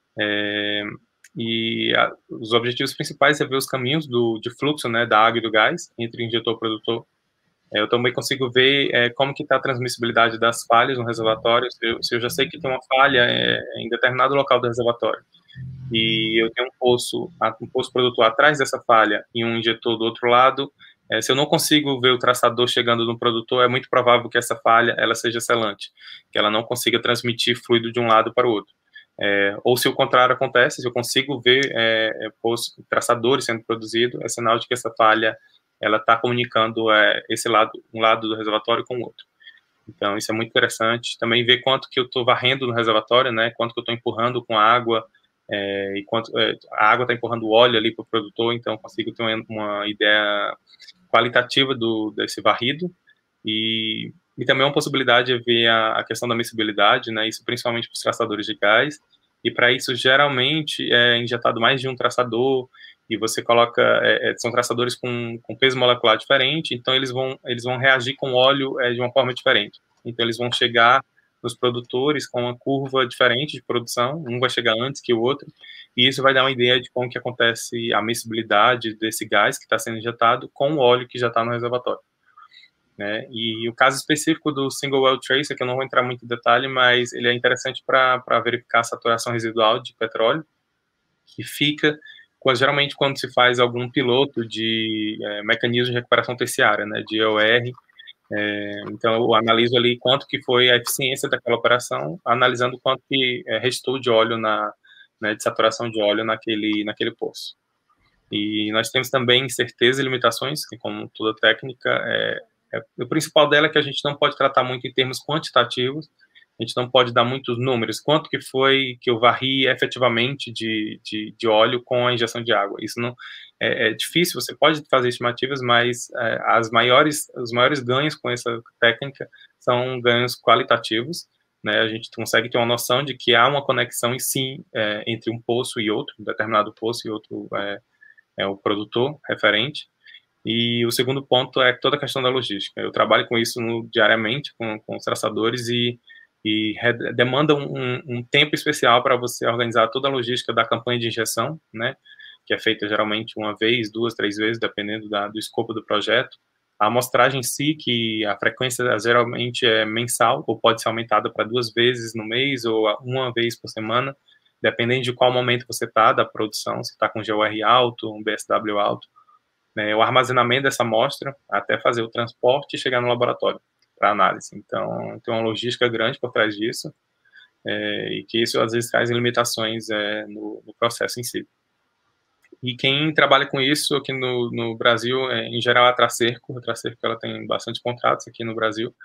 Os objetivos principais é ver os caminhos de fluxo, né, da água e do gás entre injetor e produtor. Eu também consigo ver como que está a transmissibilidade das falhas no reservatório. Se eu já sei que tem uma falha em determinado local do reservatório e eu tenho um poço produtor atrás dessa falha e um injetor do outro lado, Se eu não consigo ver o traçador chegando no produtor, é muito provável que essa falha ela seja selante, que ela não consiga transmitir fluido de um lado para o outro. Ou se o contrário acontece, se eu consigo ver traçadores sendo produzidos, é sinal de que essa falha ela está comunicando um lado do reservatório com o outro. Então, isso é muito interessante. Também ver quanto que eu estou varrendo no reservatório, né? Quanto que eu estou empurrando com a água, e quanto a água está empurrando o óleo ali para o produtor, então eu consigo ter uma ideia qualitativa desse varrido. E também uma possibilidade é ver a questão da miscibilidade, né? Isso principalmente para os traçadores de gás. E para isso, geralmente, é injetado mais de um traçador, e você coloca, são traçadores com peso molecular diferente, então eles vão reagir com óleo de uma forma diferente. Então eles vão chegar nos produtores com uma curva diferente de produção, um vai chegar antes que o outro, e isso vai dar uma ideia de como que acontece a miscibilidade desse gás que está sendo injetado com o óleo que já está no reservatório. Né? E o caso específico do Single Well Tracer, que eu não vou entrar muito em detalhe, mas ele é interessante para verificar a saturação residual de petróleo, que fica, geralmente, quando se faz algum piloto de mecanismo de recuperação terciária, né, de EOR. Então, eu analiso ali quanto que foi a eficiência daquela operação, analisando quanto que restou de óleo, de saturação de óleo naquele poço. E nós temos também incertezas e limitações, que, como toda técnica, o principal dela é que a gente não pode tratar muito em termos quantitativos, a gente não pode dar muitos números, quanto que foi que eu varri efetivamente de óleo com a injeção de água. Isso não é difícil, você pode fazer estimativas, mas os maiores ganhos com essa técnica são ganhos qualitativos, né? A gente consegue ter uma noção de que há uma conexão em si entre um poço e outro, um determinado poço e outro o produtor referente. E o segundo ponto é toda a questão da logística. Eu trabalho com isso diariamente com os traçadores e demanda um tempo especial para você organizar toda a logística da campanha de injeção, né, que é feita geralmente uma vez, 2, 3 vezes, dependendo do escopo do projeto. A amostragem em si, que a frequência geralmente é mensal, ou pode ser aumentada para 2 vezes no mês, ou 1 vez por semana, dependendo de qual momento você está da produção, se está com GOR alto, um BSW alto, né, o armazenamento dessa amostra, até fazer o transporte e chegar no laboratório para análise. Então, tem uma logística grande por trás disso, e que isso às vezes traz limitações no processo em si. E quem trabalha com isso aqui no Brasil, em geral, é a Tracerco. A Tracerco ela tem bastante contratos aqui no Brasil,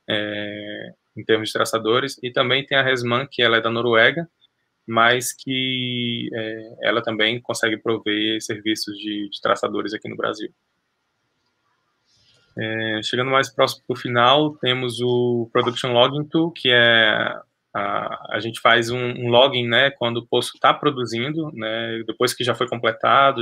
em termos de traçadores, e também tem a Resman, que ela é da Noruega, mas que ela também consegue prover serviços de traçadores aqui no Brasil. Chegando mais próximo do final, temos o Production Logging Tool, que a gente faz um logging, né, quando o poço está produzindo, né, depois que já foi completado,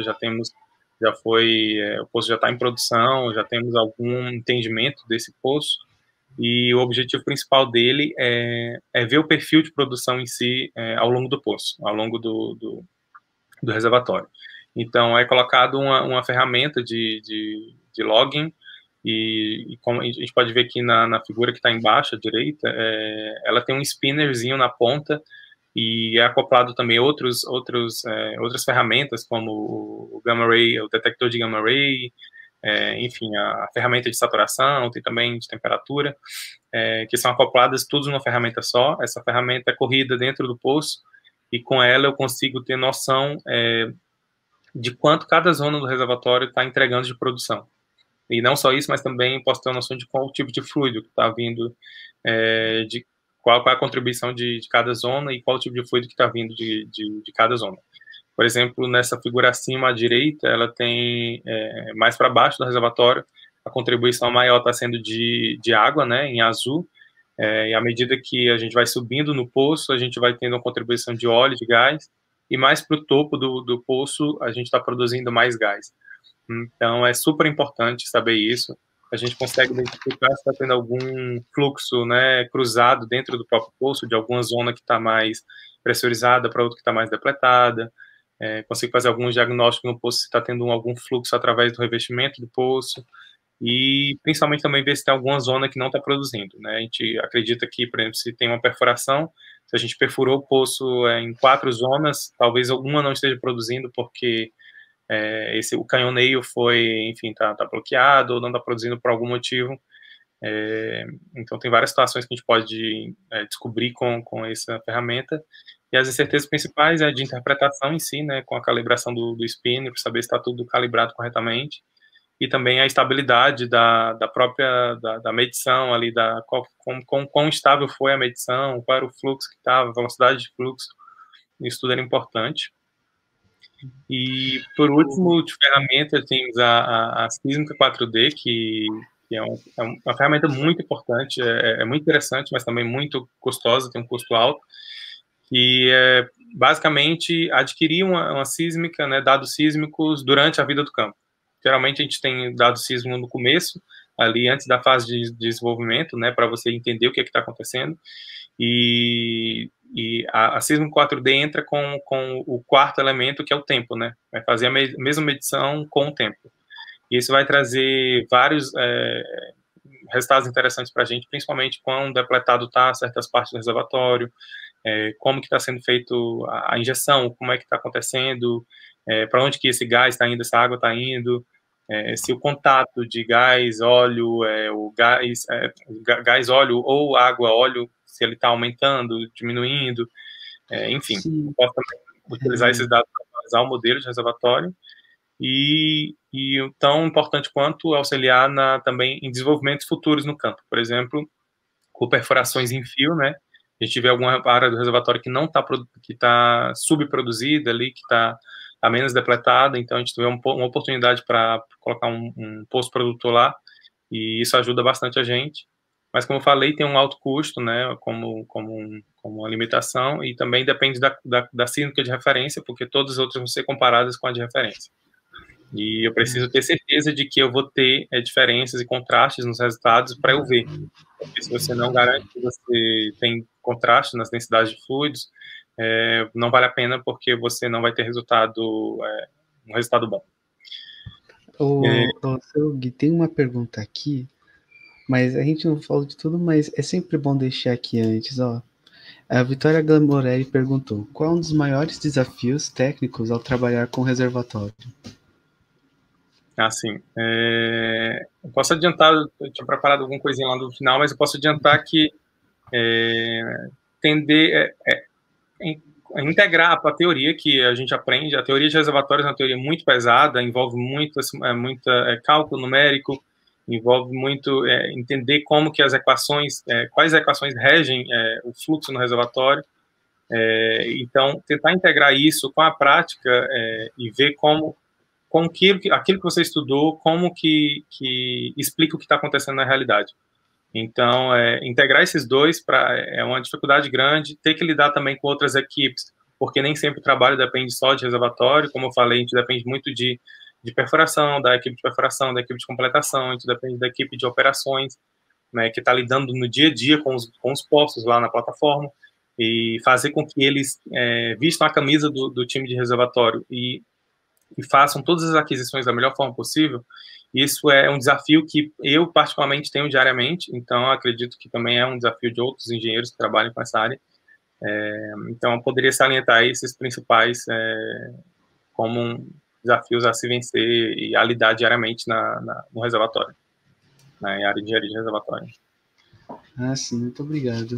o poço já está em produção, já temos algum entendimento desse poço, e o objetivo principal dele é ver o perfil de produção em si ao longo do poço, ao longo do reservatório. Então, é colocado uma ferramenta de logging, e como a gente pode ver aqui na figura que está embaixo, à direita, ela tem um spinnerzinho na ponta, e é acoplado também outras ferramentas, como o Gamma Ray, o detector de Gamma Ray, enfim, a ferramenta de saturação, tem também de temperatura, que são acopladas todos numa ferramenta só. Essa ferramenta é corrida dentro do poço, e com ela eu consigo ter noção de quanto cada zona do reservatório está entregando de produção. E não só isso, mas também posso ter uma noção de qual tipo de fluido que está vindo, de qual é a contribuição de cada zona e qual tipo de fluido que está vindo de cada zona. Por exemplo, nessa figura acima à direita, ela tem, mais para baixo do reservatório, a contribuição maior está sendo de água, né, em azul, e à medida que a gente vai subindo no poço, a gente vai tendo uma contribuição de óleo, de gás, e mais para o topo do poço, a gente está produzindo mais gás. Então, é super importante saber isso. A gente consegue identificar se está tendo algum fluxo, né, cruzado dentro do próprio poço, de alguma zona que está mais pressurizada para outra que está mais depletada. Consigo fazer alguns diagnósticos no poço se está tendo algum fluxo através do revestimento do poço. E, principalmente, também ver se tem alguma zona que não está produzindo, né? A gente acredita que, por exemplo, se tem uma perfuração, se a gente perfurou o poço em 4 zonas, talvez alguma não esteja produzindo porque o canhoneio foi, enfim, tá bloqueado ou não está produzindo por algum motivo. Então, tem várias situações que a gente pode descobrir com essa ferramenta. E as incertezas principais é de interpretação em si, né, com a calibração do spinner, para saber se está tudo calibrado corretamente. E também a estabilidade da própria da medição ali, quão estável foi a medição, qual era o fluxo que estava, a velocidade de fluxo. Isso tudo era importante. E, por último, de ferramenta, temos a Sísmica 4D, que é uma ferramenta muito importante, é muito interessante, mas também muito custosa, tem um custo alto, que é basicamente adquirir uma sísmica, né, dados sísmicos durante a vida do campo. Geralmente a gente tem dados sísmicos no começo, ali antes da fase de desenvolvimento, né, para você entender o que está acontecendo, e a Sísmica 4D entra com o quarto elemento, que é o tempo, né, vai fazer a mesma medição com o tempo. E isso vai trazer vários resultados interessantes para a gente, principalmente quando depletado está certas partes do reservatório, como que está sendo feito a injeção, como é que está acontecendo, para onde que esse gás está indo, essa água está indo, se o contato de gás, óleo, gás, óleo ou água, óleo, se ele está aumentando, diminuindo, enfim, posso também utilizar esses dados para analisar o modelo de reservatório e tão importante quanto auxiliar também em desenvolvimentos futuros no campo, por exemplo, com perfurações em fio, né? A gente vê alguma área do reservatório que não está, que está subproduzida ali, que está menos depletada, então a gente vê uma oportunidade para colocar um posto produtor lá, e isso ajuda bastante a gente. Mas, como eu falei, tem um alto custo, né, como uma limitação, e também depende da sísmica de referência, porque todas as outras vão ser comparadas com a de referência. E eu preciso ter certeza de que eu vou ter diferenças e contrastes nos resultados para eu ver. Porque se você não garante que você tem contraste nas densidades de fluidos, não vale a pena, porque você não vai ter um resultado bom. Seu Gui, tem uma pergunta aqui, mas a gente não falou de tudo, mas é sempre bom deixar aqui antes, ó. A Vitória Glamorelli perguntou: qual é um dos maiores desafios técnicos ao trabalhar com reservatório? Assim, eu posso adiantar, eu tinha preparado alguma coisinha lá no final, mas eu posso adiantar que integrar a teoria que a gente aprende. A teoria de reservatórios é uma teoria muito pesada, envolve muita cálculo numérico, envolve muito entender como que as equações, quais equações regem o fluxo no reservatório. Então, tentar integrar isso com a prática e ver com aquilo que você estudou, como que explica o que está acontecendo na realidade. Então, integrar esses dois é uma dificuldade grande, ter que lidar também com outras equipes, porque nem sempre o trabalho depende só de reservatório, como eu falei, a gente depende muito de perfuração, da equipe de perfuração, da equipe de completação, a gente depende da equipe de operações, né, que está lidando no dia a dia com os postos lá na plataforma, e fazer com que eles vistam a camisa do time de reservatório e façam todas as aquisições da melhor forma possível. Isso é um desafio que eu particularmente tenho diariamente, então acredito que também é um desafio de outros engenheiros que trabalham com essa área. Então eu poderia salientar esses principais como desafios a se vencer e a lidar diariamente no reservatório, na área de engenharia de reservatório. Ah, sim, muito obrigado.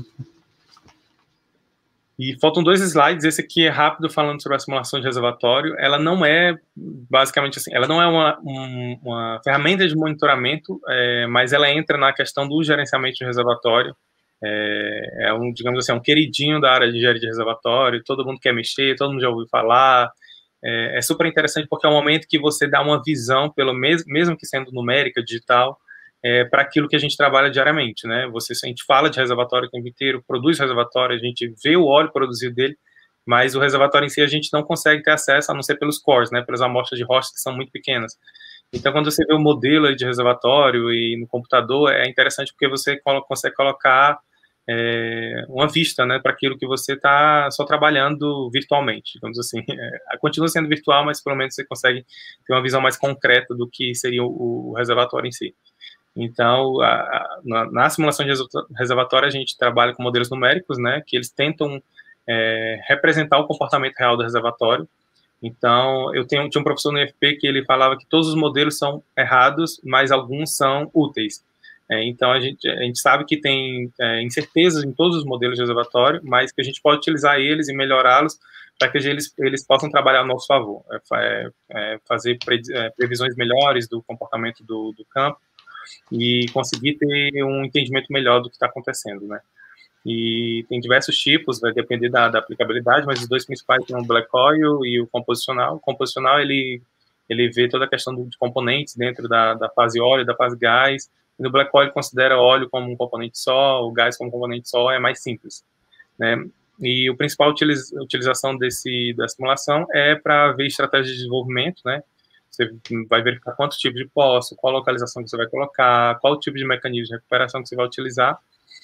E faltam 2 slides, esse aqui é rápido, falando sobre a simulação de reservatório. Ela não é, basicamente assim, ela não é uma ferramenta de monitoramento, mas ela entra na questão do gerenciamento de reservatório. Digamos assim, um queridinho da área de engenharia de reservatório, todo mundo quer mexer, todo mundo já ouviu falar. É super interessante porque é um momento que você dá uma visão, mesmo que sendo numérica, digital, para aquilo que a gente trabalha diariamente, né? A gente fala de reservatório o tempo inteiro, produz reservatório, a gente vê o óleo produzido dele, mas o reservatório em si a gente não consegue ter acesso, a não ser pelos cores, né? Pelas amostras de rocha que são muito pequenas. Então, quando você vê o modelo de reservatório e no computador, é interessante porque você consegue colocar uma vista, né, para aquilo que você está só trabalhando virtualmente, digamos assim. Continua sendo virtual, mas pelo menos você consegue ter uma visão mais concreta do que seria o reservatório em si. Então, na simulação de reservatório, a gente trabalha com modelos numéricos, né, que eles tentam representar o comportamento real do reservatório, Então, tinha um professor no IFP que ele falava que todos os modelos são errados, mas alguns são úteis. Então, a gente sabe que tem incertezas em todos os modelos de reservatório, mas que a gente pode utilizar eles e melhorá-los para que eles possam trabalhar a nosso favor, fazer previsões melhores do comportamento do campo e conseguir ter um entendimento melhor do que está acontecendo, né? E tem diversos tipos, vai depender da aplicabilidade, mas os dois principais são o Black Oil e o composicional. O composicional, ele vê toda a questão de componentes dentro da fase óleo, da fase gás, e no Black Oil considera óleo como um componente só, o gás como componente só, é mais simples, né? E o principal utilização da simulação é para ver estratégias de desenvolvimento, né? Você vai verificar quantos tipos de poço, qual localização que você vai colocar, qual tipo de mecanismo de recuperação que você vai utilizar,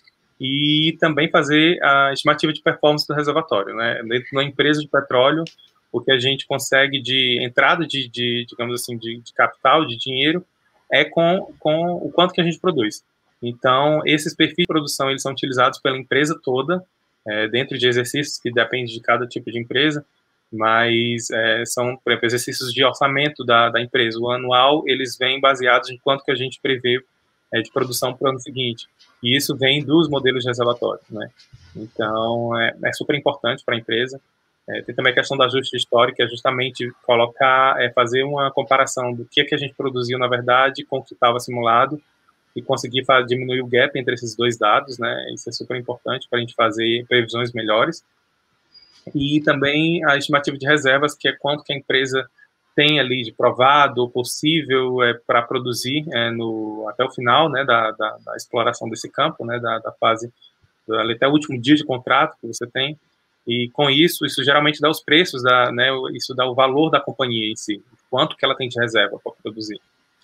e também fazer a estimativa de performance do reservatório, né? Dentro de uma empresa de petróleo, o que a gente consegue de entrada digamos assim, de capital, de dinheiro, é com o quanto que a gente produz. Então, esses perfis de produção, eles são utilizados pela empresa toda, dentro de exercícios que dependem de cada tipo de empresa, mas são, por exemplo, exercícios de orçamento da empresa. O anual, eles vêm baseados em quanto que a gente prevê de produção para o ano seguinte. E isso vem dos modelos de reservatório, né? Então, é super importante para a empresa. Tem também a questão do ajuste histórico, que é justamente fazer uma comparação do que a gente produziu, na verdade, com o que estava simulado, e conseguir diminuir o gap entre esses dois dados, né? Isso é super importante para a gente fazer previsões melhores. E também a estimativa de reservas, que é quanto que a empresa tem ali de provado, possível para produzir até o final, né, da exploração desse campo, né, da fase, até o último dia de contrato que você tem, e com isso geralmente dá os preços, né, isso dá o valor da companhia em si, quanto que ela tem de reserva para produzir.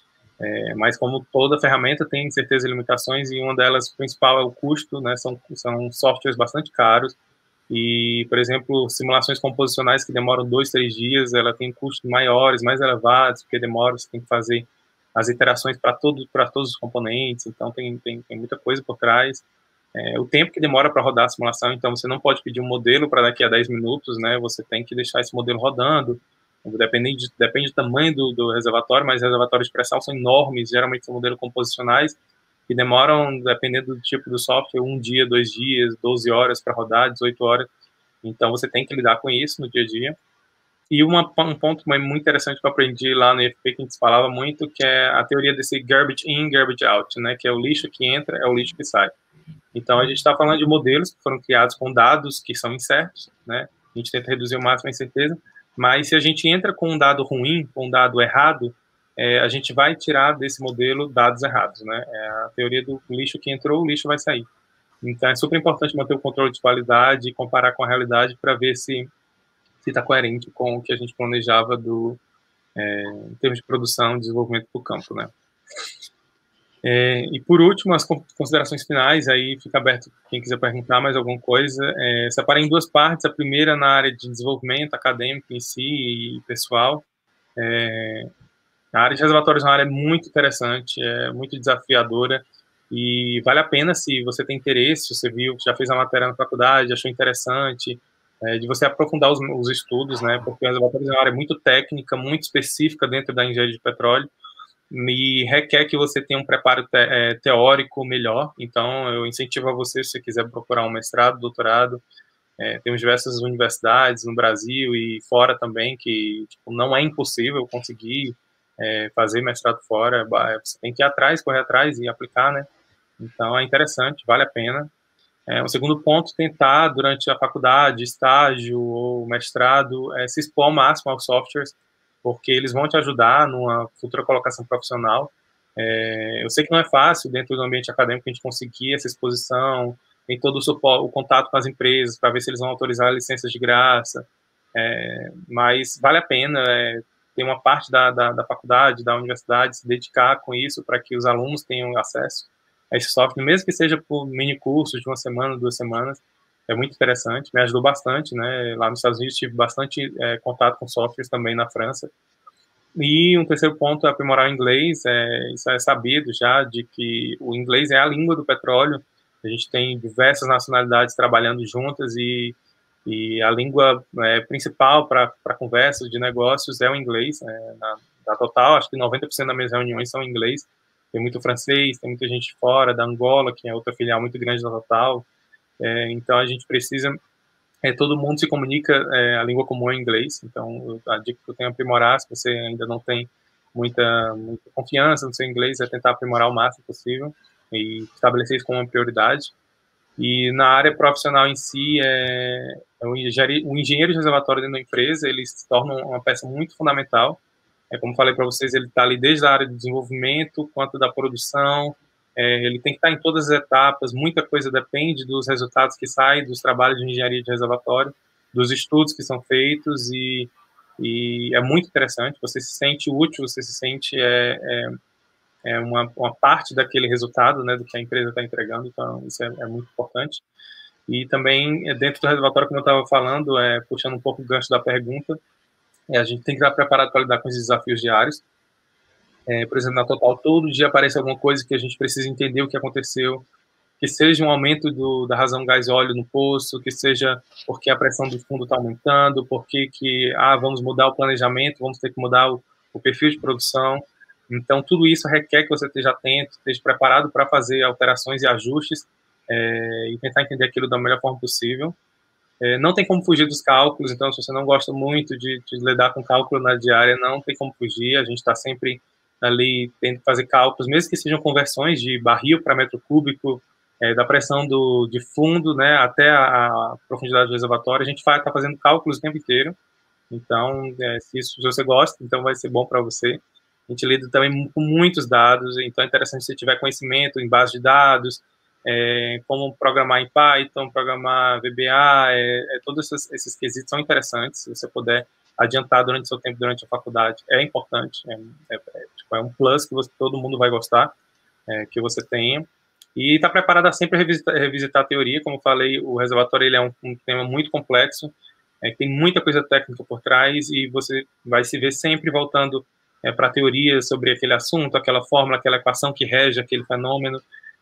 Mas como toda ferramenta tem certeza e limitações, e uma delas principal é o custo, né, são softwares bastante caros, e, por exemplo, simulações composicionais que demoram 2, 3 dias, ela tem custos maiores, mais elevados, porque demora, você tem que fazer as iterações para todos os componentes, então tem muita coisa por trás. O tempo que demora para rodar a simulação, então você não pode pedir um modelo para daqui a 10 minutos, né? Você tem que deixar esse modelo rodando, depende do tamanho do reservatório, mas reservatórios de pressão são enormes, geralmente são modelos composicionais, que demoram, dependendo do tipo do software, 1 dia, 2 dias, 12 horas para rodar, 18 horas. Então, você tem que lidar com isso no dia a dia. E um ponto muito interessante que eu aprendi lá no IFP, que a gente falava muito, que é a teoria desse garbage in, garbage out, né? Que é o lixo que entra, é o lixo que sai. Então, a gente está falando de modelos que foram criados com dados que são incertos, né? A gente tenta reduzir o máximo a incerteza, mas se a gente entra com um dado ruim, com um dado errado, a gente vai tirar desse modelo dados errados, né? É a teoria do lixo que entrou, o lixo vai sair. Então, é super importante manter o controle de qualidade e comparar com a realidade para ver se está coerente com o que a gente planejava em termos de produção e desenvolvimento do campo, né? E, por último, as considerações finais, aí fica aberto quem quiser perguntar mais alguma coisa. Separei em 2 partes, a primeira na área de desenvolvimento acadêmico em si e pessoal. A área de reservatórios é uma área muito interessante, muito desafiadora, e vale a pena se você tem interesse, se você viu, já fez a matéria na faculdade, achou interessante, de você aprofundar os estudos, né, porque os reservatórios é uma área muito técnica, muito específica dentro da engenharia de petróleo, e requer que você tenha um preparo teórico melhor. Então eu incentivo a você, se você quiser procurar um mestrado, doutorado, temos diversas universidades no Brasil e fora também, que tipo, não é impossível conseguir fazer mestrado fora, você tem que ir atrás, correr atrás e aplicar, né? Então é interessante, vale a pena. O segundo ponto, tentar durante a faculdade, estágio ou mestrado, se expor ao máximo aos softwares, porque eles vão te ajudar numa futura colocação profissional. Eu sei que não é fácil dentro do ambiente acadêmico a gente conseguir essa exposição, tem todo o suporte, o contato com as empresas para ver se eles vão autorizar licenças de graça, mas vale a pena ter uma parte da faculdade, da universidade, se dedicar com isso para que os alunos tenham acesso a esse software, mesmo que seja por mini cursos de 1 semana, 2 semanas, é muito interessante, me ajudou bastante, né? Lá nos Estados Unidos tive bastante contato com softwares também na França. E um terceiro ponto é aprimorar o inglês. Isso é sabido já, de que o inglês é a língua do petróleo. A gente tem diversas nacionalidades trabalhando juntas e E a língua principal para conversas de negócios é o inglês. Na Total, acho que 90% das minhas reuniões são em inglês. Tem muito francês, tem muita gente fora, da Angola, que é outra filial muito grande da Total. Então, a gente precisa... todo mundo se comunica, a língua comum é inglês. Então, a dica que eu tenho é aprimorar, se você ainda não tem muita confiança no seu inglês, é tentar aprimorar o máximo possível e estabelecer isso como uma prioridade. E na área profissional em si, o engenheiro de reservatório dentro da empresa, ele se torna uma peça muito fundamental. Como falei para vocês, ele está ali desde a área do desenvolvimento quanto da produção. Ele tem que estar em todas as etapas. Muita coisa depende dos resultados que saem dos trabalhos de engenharia de reservatório, dos estudos que são feitos, e é muito interessante. Você se sente útil, você se sente uma parte daquele resultado, né, do que a empresa está entregando. Então, isso é muito importante. E também, dentro do reservatório, como eu estava falando, puxando um pouco o gancho da pergunta, a gente tem que estar preparado para lidar com os desafios diários. Por exemplo, na Total, todo dia aparece alguma coisa que a gente precisa entender o que aconteceu, que seja um aumento da razão gás óleo no poço, que seja porque a pressão do fundo está aumentando, porque vamos mudar o planejamento, vamos ter que mudar o perfil de produção. Então, tudo isso requer que você esteja atento, esteja preparado para fazer alterações e ajustes e tentar entender aquilo da melhor forma possível. Não tem como fugir dos cálculos, então, se você não gosta muito de lidar com cálculo na diária, não tem como fugir, a gente está sempre ali tendo que fazer cálculos, mesmo que sejam conversões de barril para metro cúbico, da pressão de fundo, né, até a profundidade do reservatório, a gente está fazendo cálculos o tempo inteiro. Então, se você gosta, então vai ser bom para você. A gente lida também com muitos dados, então é interessante se você tiver conhecimento em base de dados, como programar em Python, programar VBA, todos esses quesitos são interessantes. Se você puder adiantar durante o seu tempo, durante a faculdade, é importante. É um plus que todo mundo vai gostar, que você tenha. E está preparado a sempre revisitar a teoria. Como eu falei, o reservatório ele é um tema muito complexo, tem muita coisa técnica por trás, e você vai se ver sempre voltando para a teoria sobre aquele assunto, aquela fórmula, aquela equação que rege aquele fenômeno.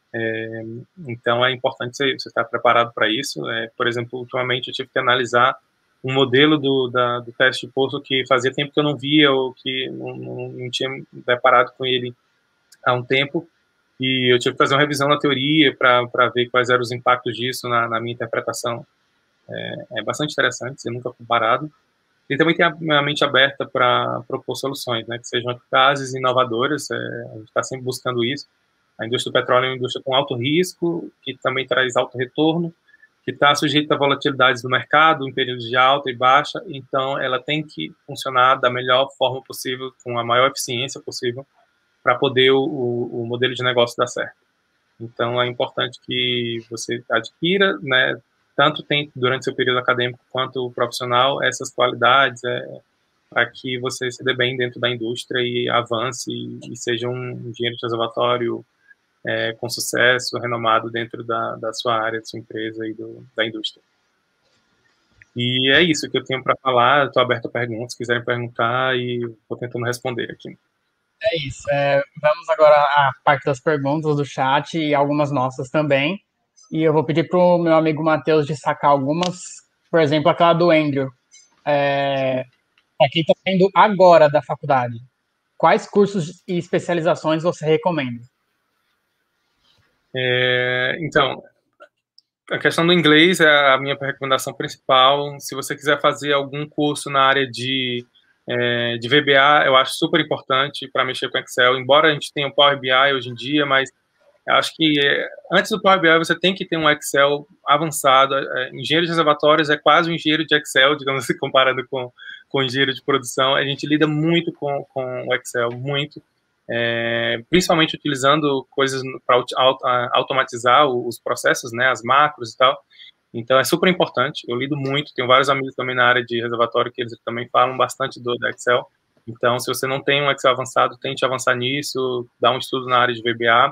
Então é importante você estar preparado para isso. Por exemplo, ultimamente eu tive que analisar um modelo do teste de poço que fazia tempo que eu não via, ou que não tinha me deparado com ele há um tempo, e eu tive que fazer uma revisão na teoria para ver quais eram os impactos disso na minha interpretação. É bastante interessante, você nunca comparado. E também tem a mente aberta para propor soluções, né, que sejam eficazes e inovadoras. A gente está sempre buscando isso. A indústria do petróleo é uma indústria com alto risco, que também traz alto retorno, que está sujeita a volatilidades do mercado em períodos de alta e baixa, então ela tem que funcionar da melhor forma possível, com a maior eficiência possível, para poder o modelo de negócio dar certo. Então é importante que você adquira, né, tanto durante seu período acadêmico quanto profissional, essas qualidades, para que você se dê bem dentro da indústria e avance e seja um engenheiro de reservatório com sucesso, renomado dentro da sua área, da sua empresa e da indústria. E é isso que eu tenho para falar. Estou aberto a perguntas, se quiserem perguntar, e vou tentando responder aqui. É isso. Vamos agora à parte das perguntas do chat e algumas nossas também. E eu vou pedir para o meu amigo Matheus destacar algumas, por exemplo, aquela do Andrew. Para quem está saindo agora da faculdade, quais cursos e especializações você recomenda? Então, a questão do inglês é a minha recomendação principal. Se você quiser fazer algum curso na área de VBA, eu acho super importante para mexer com Excel. Embora a gente tenha o Power BI hoje em dia, mas eu acho que antes do Power BI você tem que ter um Excel avançado. Engenheiro de reservatórios é quase um engenheiro de Excel, digamos assim, comparando com o engenheiro de produção. A gente lida muito com o Excel, muito. Principalmente utilizando coisas para automatizar os processos, né, as macros e tal. Então é super importante. Eu lido muito, tenho vários amigos também na área de reservatório que eles também falam bastante do Excel. Então, se você não tem um Excel avançado, tente avançar nisso, dá um estudo na área de VBA.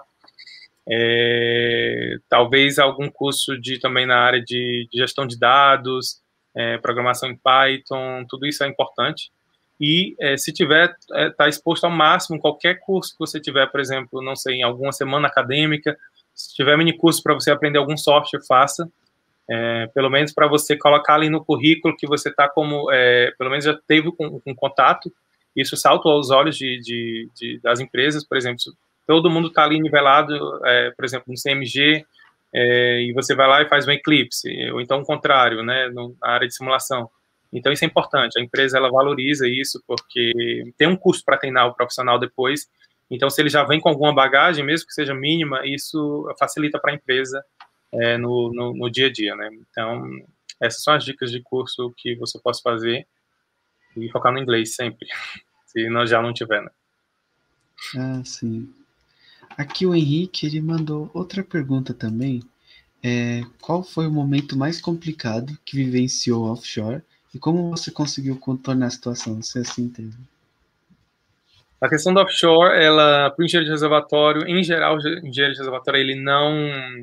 Talvez algum curso também na área de gestão de dados, programação em Python, tudo isso é importante. E se tiver, tá exposto ao máximo, qualquer curso que você tiver, por exemplo, não sei, em alguma semana acadêmica, se tiver mini curso para você aprender algum software, faça. pelo menos para você colocar ali no currículo que você está como, pelo menos já teve um contato, isso salta aos olhos das empresas, por exemplo, todo mundo está ali nivelado, por exemplo, no CMG, e você vai lá e faz um Eclipse, ou então o contrário, né, na área de simulação. Então, isso é importante, a empresa ela valoriza isso, porque tem um custo para treinar o profissional depois, então, se ele já vem com alguma bagagem, mesmo que seja mínima, isso facilita para a empresa no dia a dia, né? Então, essas são as dicas de curso que você pode fazer e focar no inglês sempre, se nós já não tiver, né? Ah, sim. Aqui o Henrique, ele mandou outra pergunta também. Qual foi o momento mais complicado que vivenciou offshore e como você conseguiu contornar a situação, se assim teve? A questão do offshore, para o engenheiro de reservatório, em geral, o engenheiro de reservatório, ele não...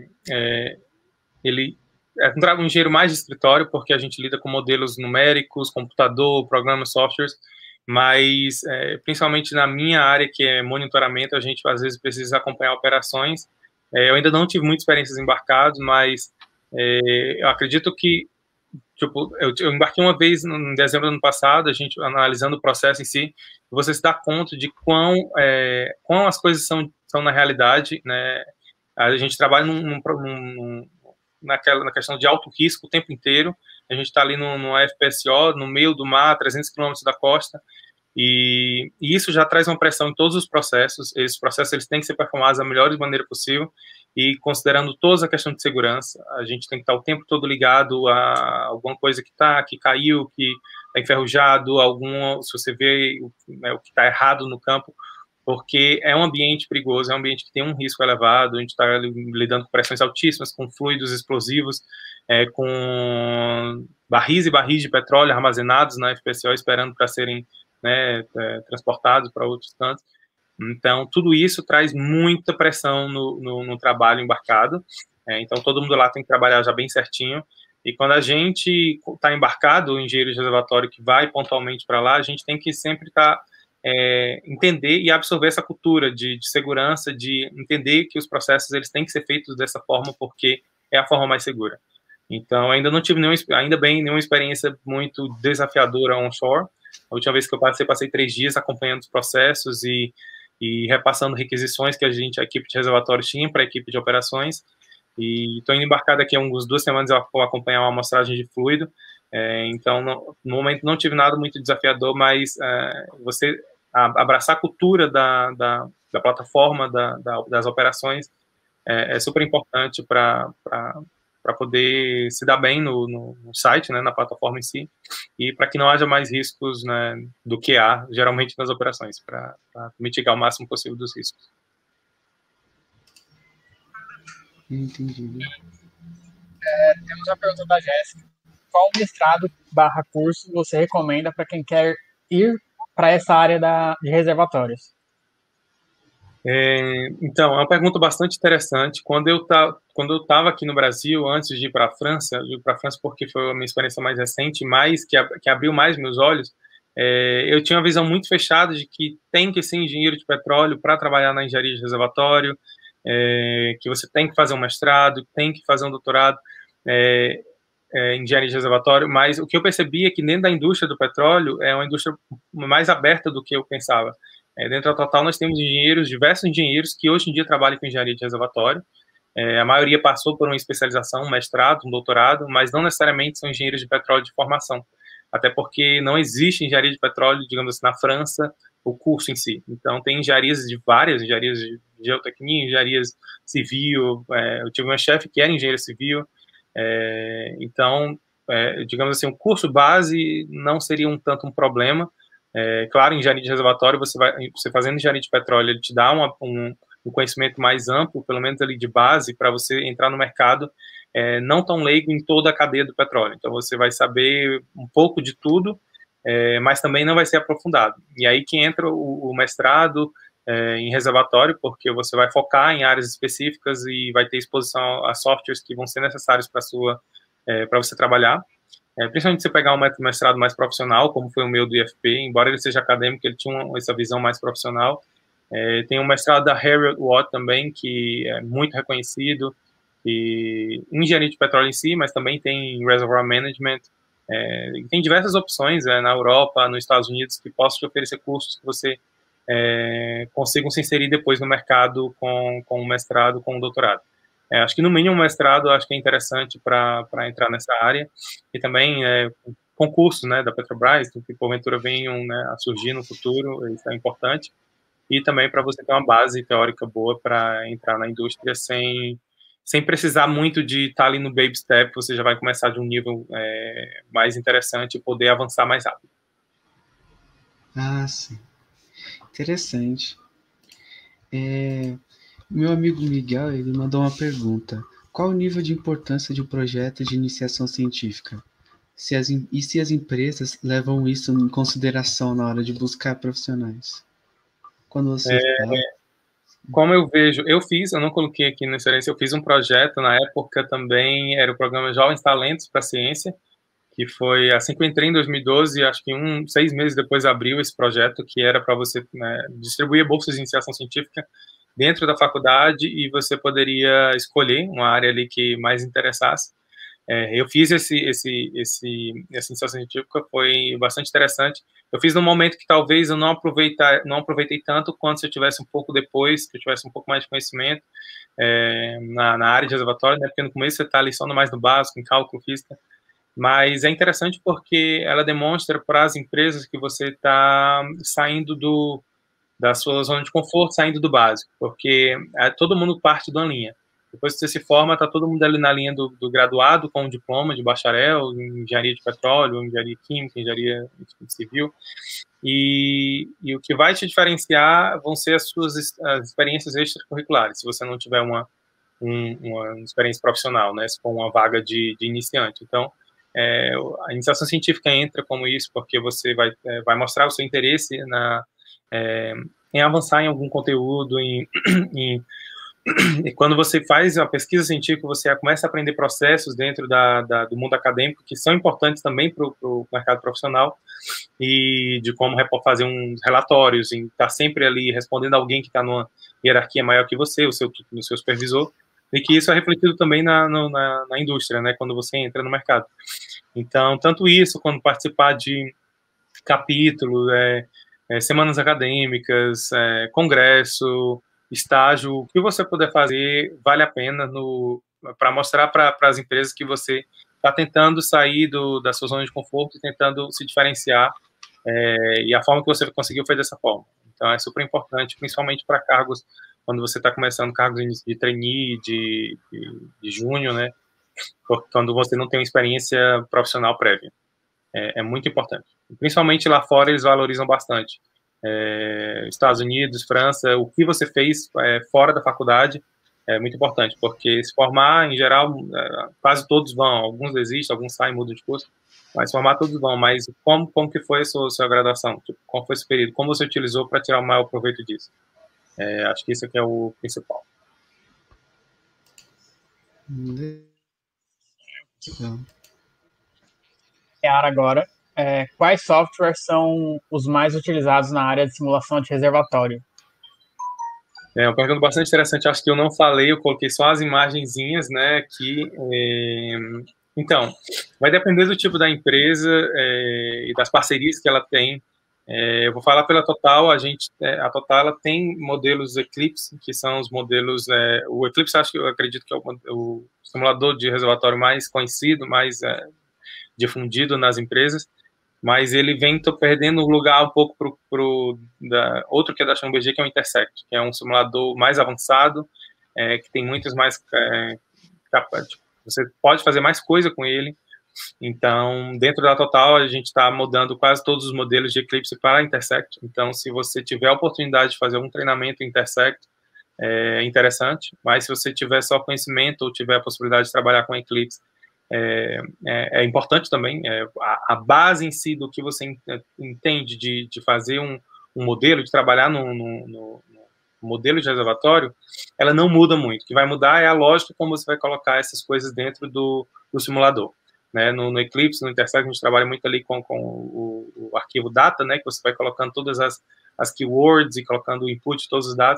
ele é um engenheiro mais de escritório, porque a gente lida com modelos numéricos, computador, programas, softwares, mas principalmente na minha área, que é monitoramento, a gente às vezes precisa acompanhar operações. Eu ainda não tive muitas experiências embarcadas, mas eu acredito que, tipo, eu embarquei uma vez em dezembro do ano passado, a gente analisando o processo em si, você se dá conta de quão as coisas são na realidade, né? A gente trabalha na questão de alto risco o tempo inteiro. A gente está ali no FPSO, no meio do mar, 300 quilômetros da costa, e isso já traz uma pressão em todos os processos. Esses processos eles têm que ser performados da melhor maneira possível, e considerando toda a questão de segurança, a gente tem que estar o tempo todo ligado a alguma coisa que caiu, que está enferrujado, se você vê o que está errado no campo, porque é um ambiente perigoso, é um ambiente que tem um risco elevado, a gente está lidando com pressões altíssimas, com fluidos explosivos, com barris e barris de petróleo armazenados na FPSO esperando para serem, né, transportados para outros cantos. Então, tudo isso traz muita pressão no trabalho embarcado, então todo mundo lá tem que trabalhar já bem certinho, e quando a gente está embarcado, o engenheiro de reservatório que vai pontualmente para lá, a gente tem que sempre estar entender e absorver essa cultura de segurança, de entender que os processos eles têm que ser feitos dessa forma porque é a forma mais segura. Então, ainda não tive nenhuma experiência muito desafiadora onshore. A última vez que eu passei 3 dias acompanhando os processos e repassando requisições que a equipe de reservatórios tinha para a equipe de operações. E estou indo embarcar daqui a umas 2 semanas eu vou acompanhar uma amostragem de fluido. Então, no momento não tive nada muito desafiador, mas você abraçar a cultura da plataforma, das operações, é super importante para poder se dar bem no site, né, na plataforma em si, e para que não haja mais riscos, né, do que há, geralmente, nas operações, para mitigar o máximo possível dos riscos. Entendi. Temos a pergunta da Jéssica. Qual mestrado/curso você recomenda para quem quer ir para essa área de reservatórios? Então, é uma pergunta bastante interessante. Quando eu estava aqui no Brasil, antes de ir para a França, eu fui para a França porque foi a minha experiência mais recente, que abriu mais meus olhos, eu tinha uma visão muito fechada de que tem que ser engenheiro de petróleo para trabalhar na engenharia de reservatório, que você tem que fazer um mestrado, tem que fazer um doutorado em engenharia de reservatório, mas o que eu percebi é que dentro da indústria do petróleo é uma indústria mais aberta do que eu pensava. Dentro da Total nós temos diversos engenheiros que hoje em dia trabalham com engenharia de reservatório. A maioria passou por uma especialização, um mestrado, um doutorado, mas não necessariamente são engenheiros de petróleo de formação. Até porque não existe engenharia de petróleo, digamos assim, na França, o curso em si. Então, tem várias engenharias de geotecnia, engenharias civil. Eu tive uma chefe que era engenheira civil. Então, digamos assim, o curso base não seria tanto um problema. Claro, engenharia de reservatório, você fazendo engenharia de petróleo, ele te dá um conhecimento mais amplo, pelo menos ali de base, para você entrar no mercado não tão leigo em toda a cadeia do petróleo. Então, você vai saber um pouco de tudo, mas também não vai ser aprofundado. E aí que entra o mestrado em reservatório, porque você vai focar em áreas específicas e vai ter exposição a softwares que vão ser necessários para você trabalhar. Principalmente se você pegar um mestrado mais profissional, como foi o meu do IFP, embora ele seja acadêmico, ele tinha essa visão mais profissional. Tem um mestrado da Heriot-Watt também, que é muito reconhecido. e engenharia de petróleo em si, mas também tem reservoir management, tem diversas opções na Europa, nos Estados Unidos, que possam te oferecer cursos que você consigam se inserir depois no mercado com um mestrado, com um doutorado. Acho que no mínimo um mestrado acho que é interessante para entrar nessa área, e também concursos, né, da Petrobras, que porventura venham, né, a surgir no futuro, isso é importante, e também para você ter uma base teórica boa para entrar na indústria sem precisar muito de estar ali no baby step, você já vai começar de um nível mais interessante e poder avançar mais rápido. Ah, sim. Interessante. Meu amigo Miguel, ele mandou uma pergunta. Qual o nível de importância de um projeto de iniciação científica? E se as empresas levam isso em consideração na hora de buscar profissionais? Quando você fala... Como eu vejo, eu não coloquei aqui na experiência, eu fiz um projeto na época também, era o programa Jovens Talentos para a Ciência, que foi assim que eu entrei em 2012, acho que 6 meses depois abriu esse projeto, que era para você, né, distribuir bolsas de iniciação científica dentro da faculdade, e você poderia escolher uma área ali que mais interessasse. Eu fiz essa iniciação científica, foi bastante interessante. Eu fiz num momento que talvez eu não aproveitei tanto quanto se eu tivesse um pouco depois, que eu tivesse um pouco mais de conhecimento na área de reservatório, né? Porque no começo você está ali só mais no básico, em cálculo, física, mas é interessante porque ela demonstra para as empresas que você está saindo da sua zona de conforto, saindo do básico, porque todo mundo parte de uma linha. Depois que você se forma, está todo mundo ali na linha do graduado, com um diploma de bacharel, em engenharia de petróleo, engenharia química, engenharia civil, e o que vai te diferenciar vão ser as suas experiências extracurriculares, se você não tiver uma experiência profissional, né, se for uma vaga de iniciante. Então, a iniciação científica entra como isso, porque você vai mostrar o seu interesse em avançar em algum conteúdo, e quando você faz a pesquisa científica, você começa a aprender processos dentro do mundo acadêmico que são importantes também para o mercado profissional, e de como fazer uns relatórios, e estar sempre ali respondendo a alguém que está numa hierarquia maior que você, o seu supervisor, e que isso é refletido também na indústria, né, quando você entra no mercado. Então, tanto isso, quando participar de capítulos, semanas acadêmicas, congresso, estágio, o que você puder fazer vale a pena para mostrar para as empresas que você está tentando sair da sua zona de conforto e tentando se diferenciar, e a forma que você conseguiu foi dessa forma. Então é super importante, principalmente para cargos, quando você está começando cargos de trainee, de júnior, né? Quando você não tem uma experiência profissional prévia. É muito importante. Principalmente lá fora, eles valorizam bastante. Estados Unidos, França, o que você fez fora da faculdade é muito importante, porque se formar, em geral, quase todos vão, alguns desistem, alguns saem, mudam de curso, mas formar todos vão. Mas como que foi a sua graduação? Tipo, como foi esse período? Como você utilizou para tirar o maior proveito disso? Acho que isso aqui é o principal. Agora, quais softwares são os mais utilizados na área de simulação de reservatório? É uma pergunta bastante interessante. Acho que eu não falei, eu coloquei só as imagenzinhas, né, aqui. Então, vai depender do tipo da empresa e das parcerias que ela tem. Eu vou falar pela Total. A Total ela tem modelos Eclipse, que são os modelos. O Eclipse, eu acredito que é o simulador de reservatório mais conhecido, mais difundido nas empresas, mas ele vem perdendo o lugar um pouco para outro que é da Schlumberger, que é o Intersect, que é um simulador mais avançado, que tem muitas mais... você pode fazer mais coisa com ele. Então, dentro da Total, a gente está mudando quase todos os modelos de Eclipse para Intersect. Então, se você tiver a oportunidade de fazer um treinamento em Intersect, é interessante, mas se você tiver só conhecimento ou tiver a possibilidade de trabalhar com Eclipse, é importante também. A base em si do que você entende de fazer um modelo, de trabalhar no modelo de reservatório, ela não muda muito. O que vai mudar é a lógica como você vai colocar essas coisas dentro do simulador. Né? No Eclipse, no Intersect, a gente trabalha muito ali com o arquivo data, né, que você vai colocando todas as keywords e colocando o input de todos os dados.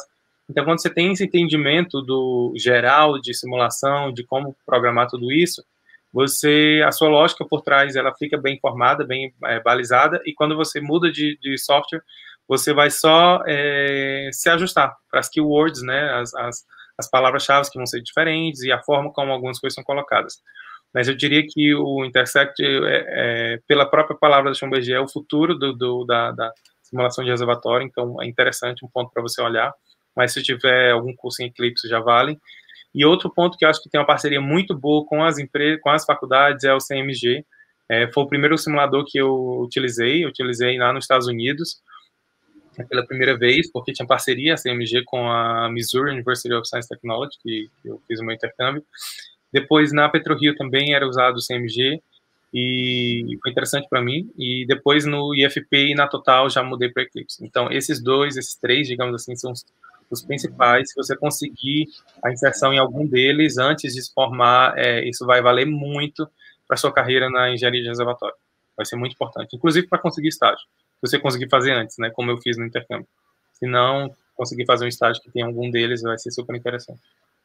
Então, quando você tem esse entendimento do geral de simulação, de como programar tudo isso, a sua lógica por trás, ela fica bem formada, bem balizada, e quando você muda de software, você vai só se ajustar para as keywords, né, as palavras-chave que vão ser diferentes e a forma como algumas coisas são colocadas. Mas eu diria que o Intersect, pela própria palavra da Schlumberger, é o futuro da simulação de reservatório, então é interessante, um ponto para você olhar, mas se tiver algum curso em Eclipse já vale. E outro ponto que eu acho que tem uma parceria muito boa com as empresas, com as faculdades, é o CMG. Foi o primeiro simulador que eu utilizei lá nos Estados Unidos, pela primeira vez, porque tinha parceria a CMG com a Missouri University of Science and Technology, que eu fiz o meu intercâmbio. Depois, na PetroRio também era usado o CMG, e foi interessante para mim. E depois, no IFP e na Total, já mudei para Eclipse. Então, esses três, digamos assim, são os principais. Se você conseguir a inserção em algum deles antes de se formar, isso vai valer muito para a sua carreira na engenharia de reservatório. Vai ser muito importante, inclusive para conseguir estágio. Se você conseguir fazer antes, né, como eu fiz no intercâmbio. Se não conseguir fazer um estágio que tem algum deles, vai ser super interessante.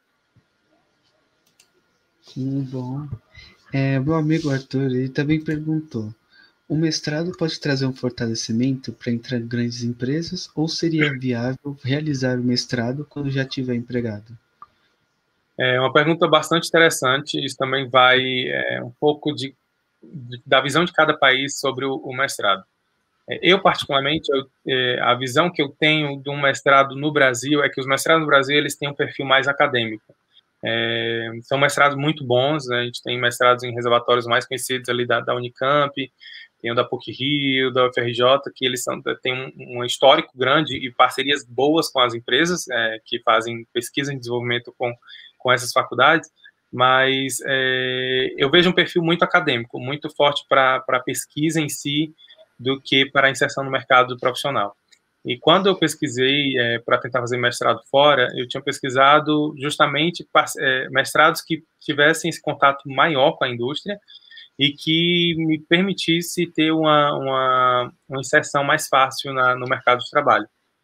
Bom. Meu amigo Arthur, ele também perguntou: o mestrado pode trazer um fortalecimento para entrar em grandes empresas ou seria viável realizar o mestrado quando já tiver empregado? É uma pergunta bastante interessante. Isso também vai um pouco da visão de cada país sobre o mestrado. Eu, particularmente, a visão que eu tenho de um mestrado no Brasil é que os mestrados no Brasil eles têm um perfil mais acadêmico. São mestrados muito bons, né? A gente tem mestrados em reservatórios mais conhecidos ali da Unicamp, tem o da PUC-Rio, da UFRJ, que eles têm um histórico grande e parcerias boas com as empresas que fazem pesquisa e desenvolvimento com essas faculdades, mas eu vejo um perfil muito acadêmico, muito forte para a pesquisa em si, do que para a inserção no mercado profissional. E quando eu pesquisei para tentar fazer mestrado fora, eu tinha pesquisado justamente mestrados que tivessem esse contato maior com a indústria e que me permitisse ter uma inserção mais fácil no mercado de trabalho.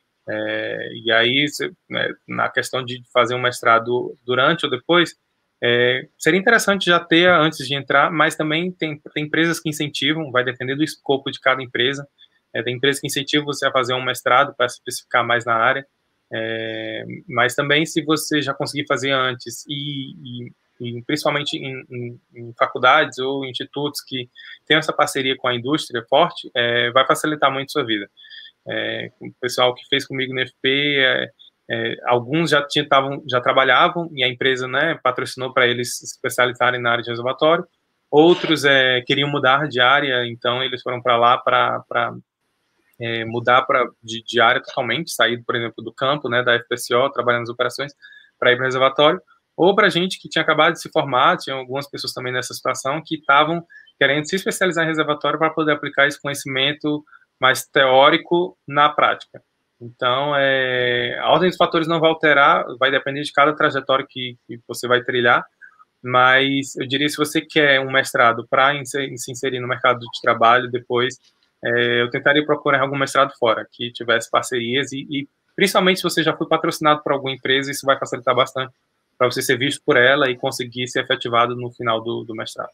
E aí, na questão de fazer um mestrado durante ou depois, seria interessante já ter antes de entrar, mas também tem empresas que incentivam, vai depender do escopo de cada empresa. Tem empresas que incentivam você a fazer um mestrado para se especificar mais na área, mas também se você já conseguir fazer antes e principalmente em faculdades ou institutos que têm essa parceria com a indústria forte, vai facilitar muito a sua vida. O pessoal que fez comigo no FP, alguns já trabalhavam e a empresa, né, patrocinou para eles se especializarem na área de reservatório. Outros queriam mudar de área, então eles foram para lá para mudar de área totalmente, sair, por exemplo, do campo, né, da FPSO, trabalhando nas operações, para ir para o reservatório. Ou para gente que tinha acabado de se formar, tinha algumas pessoas também nessa situação que estavam querendo se especializar em reservatório para poder aplicar esse conhecimento mais teórico na prática. Então, a ordem dos fatores não vai alterar, vai depender de cada trajetória que você vai trilhar, mas eu diria, se você quer um mestrado para se inserir no mercado de trabalho depois, eu tentaria procurar algum mestrado fora, que tivesse parcerias e principalmente se você já foi patrocinado por alguma empresa, isso vai facilitar bastante para você ser visto por ela e conseguir ser efetivado no final do mestrado.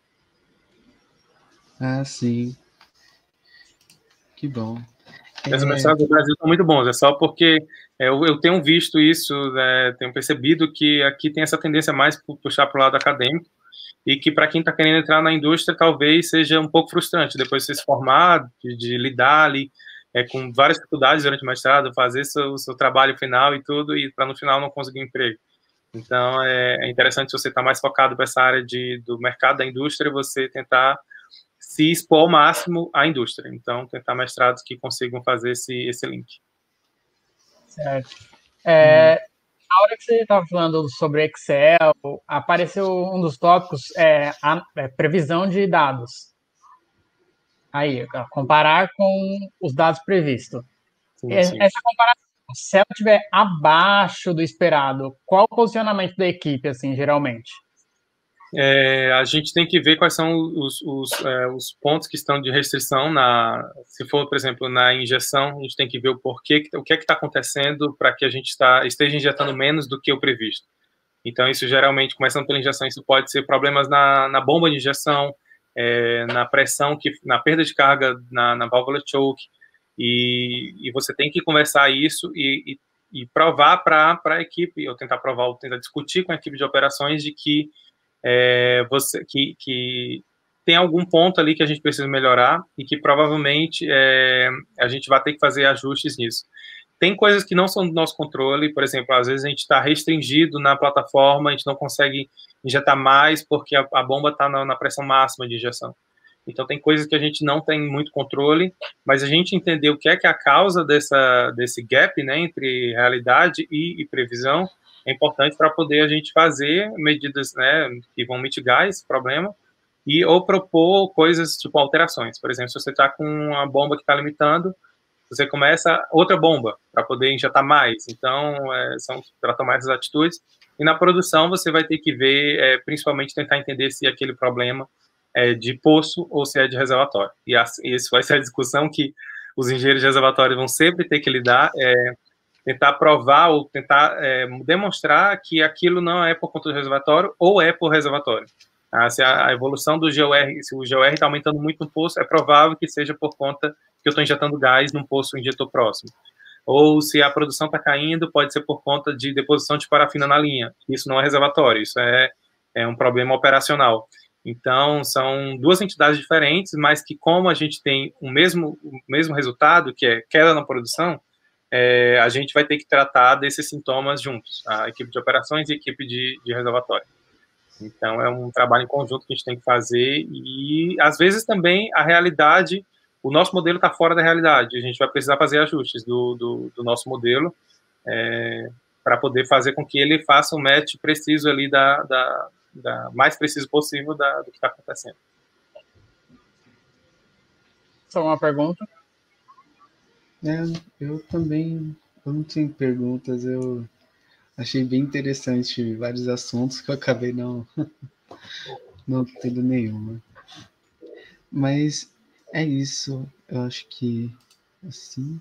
Ah, sim. Que bom. Os mestrados do Brasil são muito bons, é só porque eu tenho visto isso, tenho percebido que aqui tem essa tendência mais puxar para o lado acadêmico e que para quem está querendo entrar na indústria talvez seja um pouco frustrante depois de se formar, de lidar ali com várias dificuldades durante o mestrado, fazer seu trabalho final e tudo, e para no final não conseguir emprego. Então é interessante, se você está mais focado para essa área do mercado da indústria, você tentar se expor ao máximo à indústria. Então, tentar mestrados que consigam fazer esse link. Certo. Na hora que você estava falando sobre Excel, apareceu um dos tópicos, a previsão de dados. Aí, comparar com os dados previstos. Sim. Essa comparação, se ela estiver abaixo do esperado, qual o posicionamento da equipe, assim, geralmente? a gente tem que ver quais são os pontos que estão de restrição se for, por exemplo, na injeção, a gente tem que ver o porquê, o que é que está acontecendo para que a gente esteja injetando menos do que o previsto. Então, isso geralmente, começando pela injeção, isso pode ser problemas na bomba de injeção, na pressão, na perda de carga na válvula choke, e você tem que conversar isso e provar para a equipe, ou tentar provar, ou tentar discutir com a equipe de operações de que que tem algum ponto ali que a gente precisa melhorar e que provavelmente a gente vai ter que fazer ajustes nisso. Tem coisas que não são do nosso controle, por exemplo, às vezes a gente está restringido na plataforma, a gente não consegue injetar mais porque a bomba está na pressão máxima de injeção. Então, tem coisas que a gente não tem muito controle, mas a gente entender o que é a causa desse gap, né, entre realidade e previsão é importante para poder a gente fazer medidas, né, que vão mitigar esse problema ou propor coisas tipo alterações. Por exemplo, se você está com uma bomba que está limitando, você começa outra bomba para poder injetar mais. Então, são para tomar essas atitudes. E na produção, você vai ter que ver, principalmente tentar entender se aquele problema é de poço ou se é de reservatório. E isso vai ser a discussão que os engenheiros de reservatório vão sempre ter que lidar, tentar provar ou tentar demonstrar que aquilo não é por conta do reservatório ou é por reservatório. Se a evolução do GOR, se o GOR está aumentando muito no poço, é provável que seja por conta que eu estou injetando gás num poço injetor próximo. Ou se a produção está caindo, pode ser por conta de deposição de parafina na linha. Isso não é reservatório, isso é um problema operacional. Então, são duas entidades diferentes, mas que como a gente tem o mesmo resultado, que é queda na produção, a gente vai ter que tratar desses sintomas juntos, a equipe de operações e a equipe de reservatório. Então, é um trabalho em conjunto que a gente tem que fazer e, às vezes, também a realidade, o nosso modelo está fora da realidade, a gente vai precisar fazer ajustes do nosso modelo para poder fazer com que ele faça um match preciso ali mais preciso possível do que está acontecendo. Só uma pergunta? Eu também, eu não tenho perguntas, eu achei bem interessante vários assuntos que eu acabei não tendo nenhuma. Mas é isso, eu acho que assim.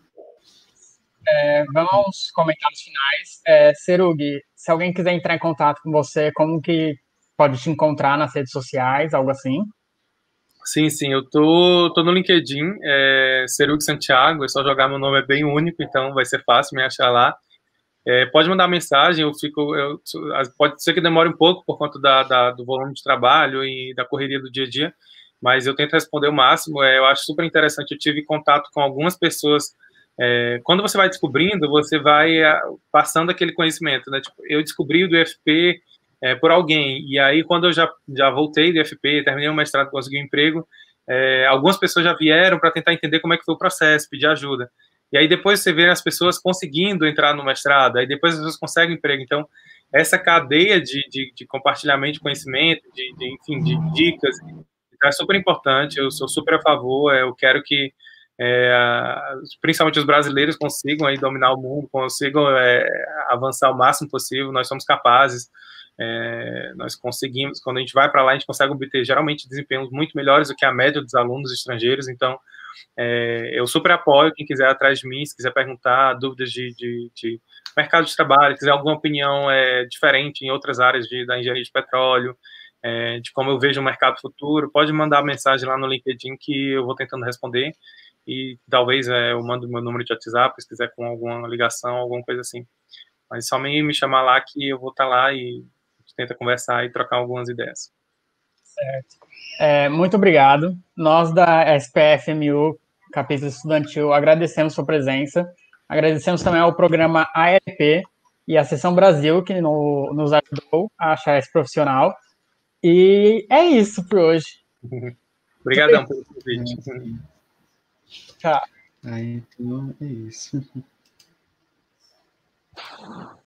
Vamos aos comentários finais. Serugi, se alguém quiser entrar em contato com você, como que pode te encontrar nas redes sociais, algo assim? Sim, eu tô no LinkedIn, Serugi Santiago, é só jogar, meu nome é bem único, então vai ser fácil me achar lá. Pode mandar mensagem, pode ser que demore um pouco por conta do volume de trabalho e da correria do dia a dia, mas eu tento responder o máximo. Eu acho super interessante, eu tive contato com algumas pessoas. Quando você vai descobrindo, você vai passando aquele conhecimento, né? Tipo, eu descobri o do IFP por alguém, e aí quando eu já voltei do IFP, terminei o mestrado, consegui um emprego, algumas pessoas já vieram para tentar entender como é que foi o processo, pedir ajuda. E aí depois você vê as pessoas conseguindo entrar no mestrado, aí depois as pessoas conseguem emprego. Então, essa cadeia de compartilhamento de conhecimento, enfim, de dicas, é super importante. Eu sou super a favor, eu quero que principalmente os brasileiros consigam aí dominar o mundo, consigam avançar o máximo possível. Nós somos capazes, nós conseguimos, quando a gente vai para lá, a gente consegue obter geralmente desempenhos muito melhores do que a média dos alunos estrangeiros. Então, eu super apoio quem quiser ir atrás de mim, se quiser perguntar dúvidas de mercado de trabalho, quiser alguma opinião diferente em outras áreas da engenharia de petróleo, de como eu vejo o mercado futuro, pode mandar mensagem lá no LinkedIn que eu vou tentando responder e talvez eu mando meu número de WhatsApp se quiser com alguma ligação, alguma coisa assim. Mas só me chamar lá que eu vou estar lá e a gente tenta conversar e trocar algumas ideias. Certo. Muito obrigado. Nós da SPFMU, capítulo estudantil, agradecemos sua presença. Agradecemos também ao programa ALP e à Seção Brasil, que nos ajudou a achar esse profissional. E é isso por hoje. Obrigadão pelo convite. Tchau. Então é isso.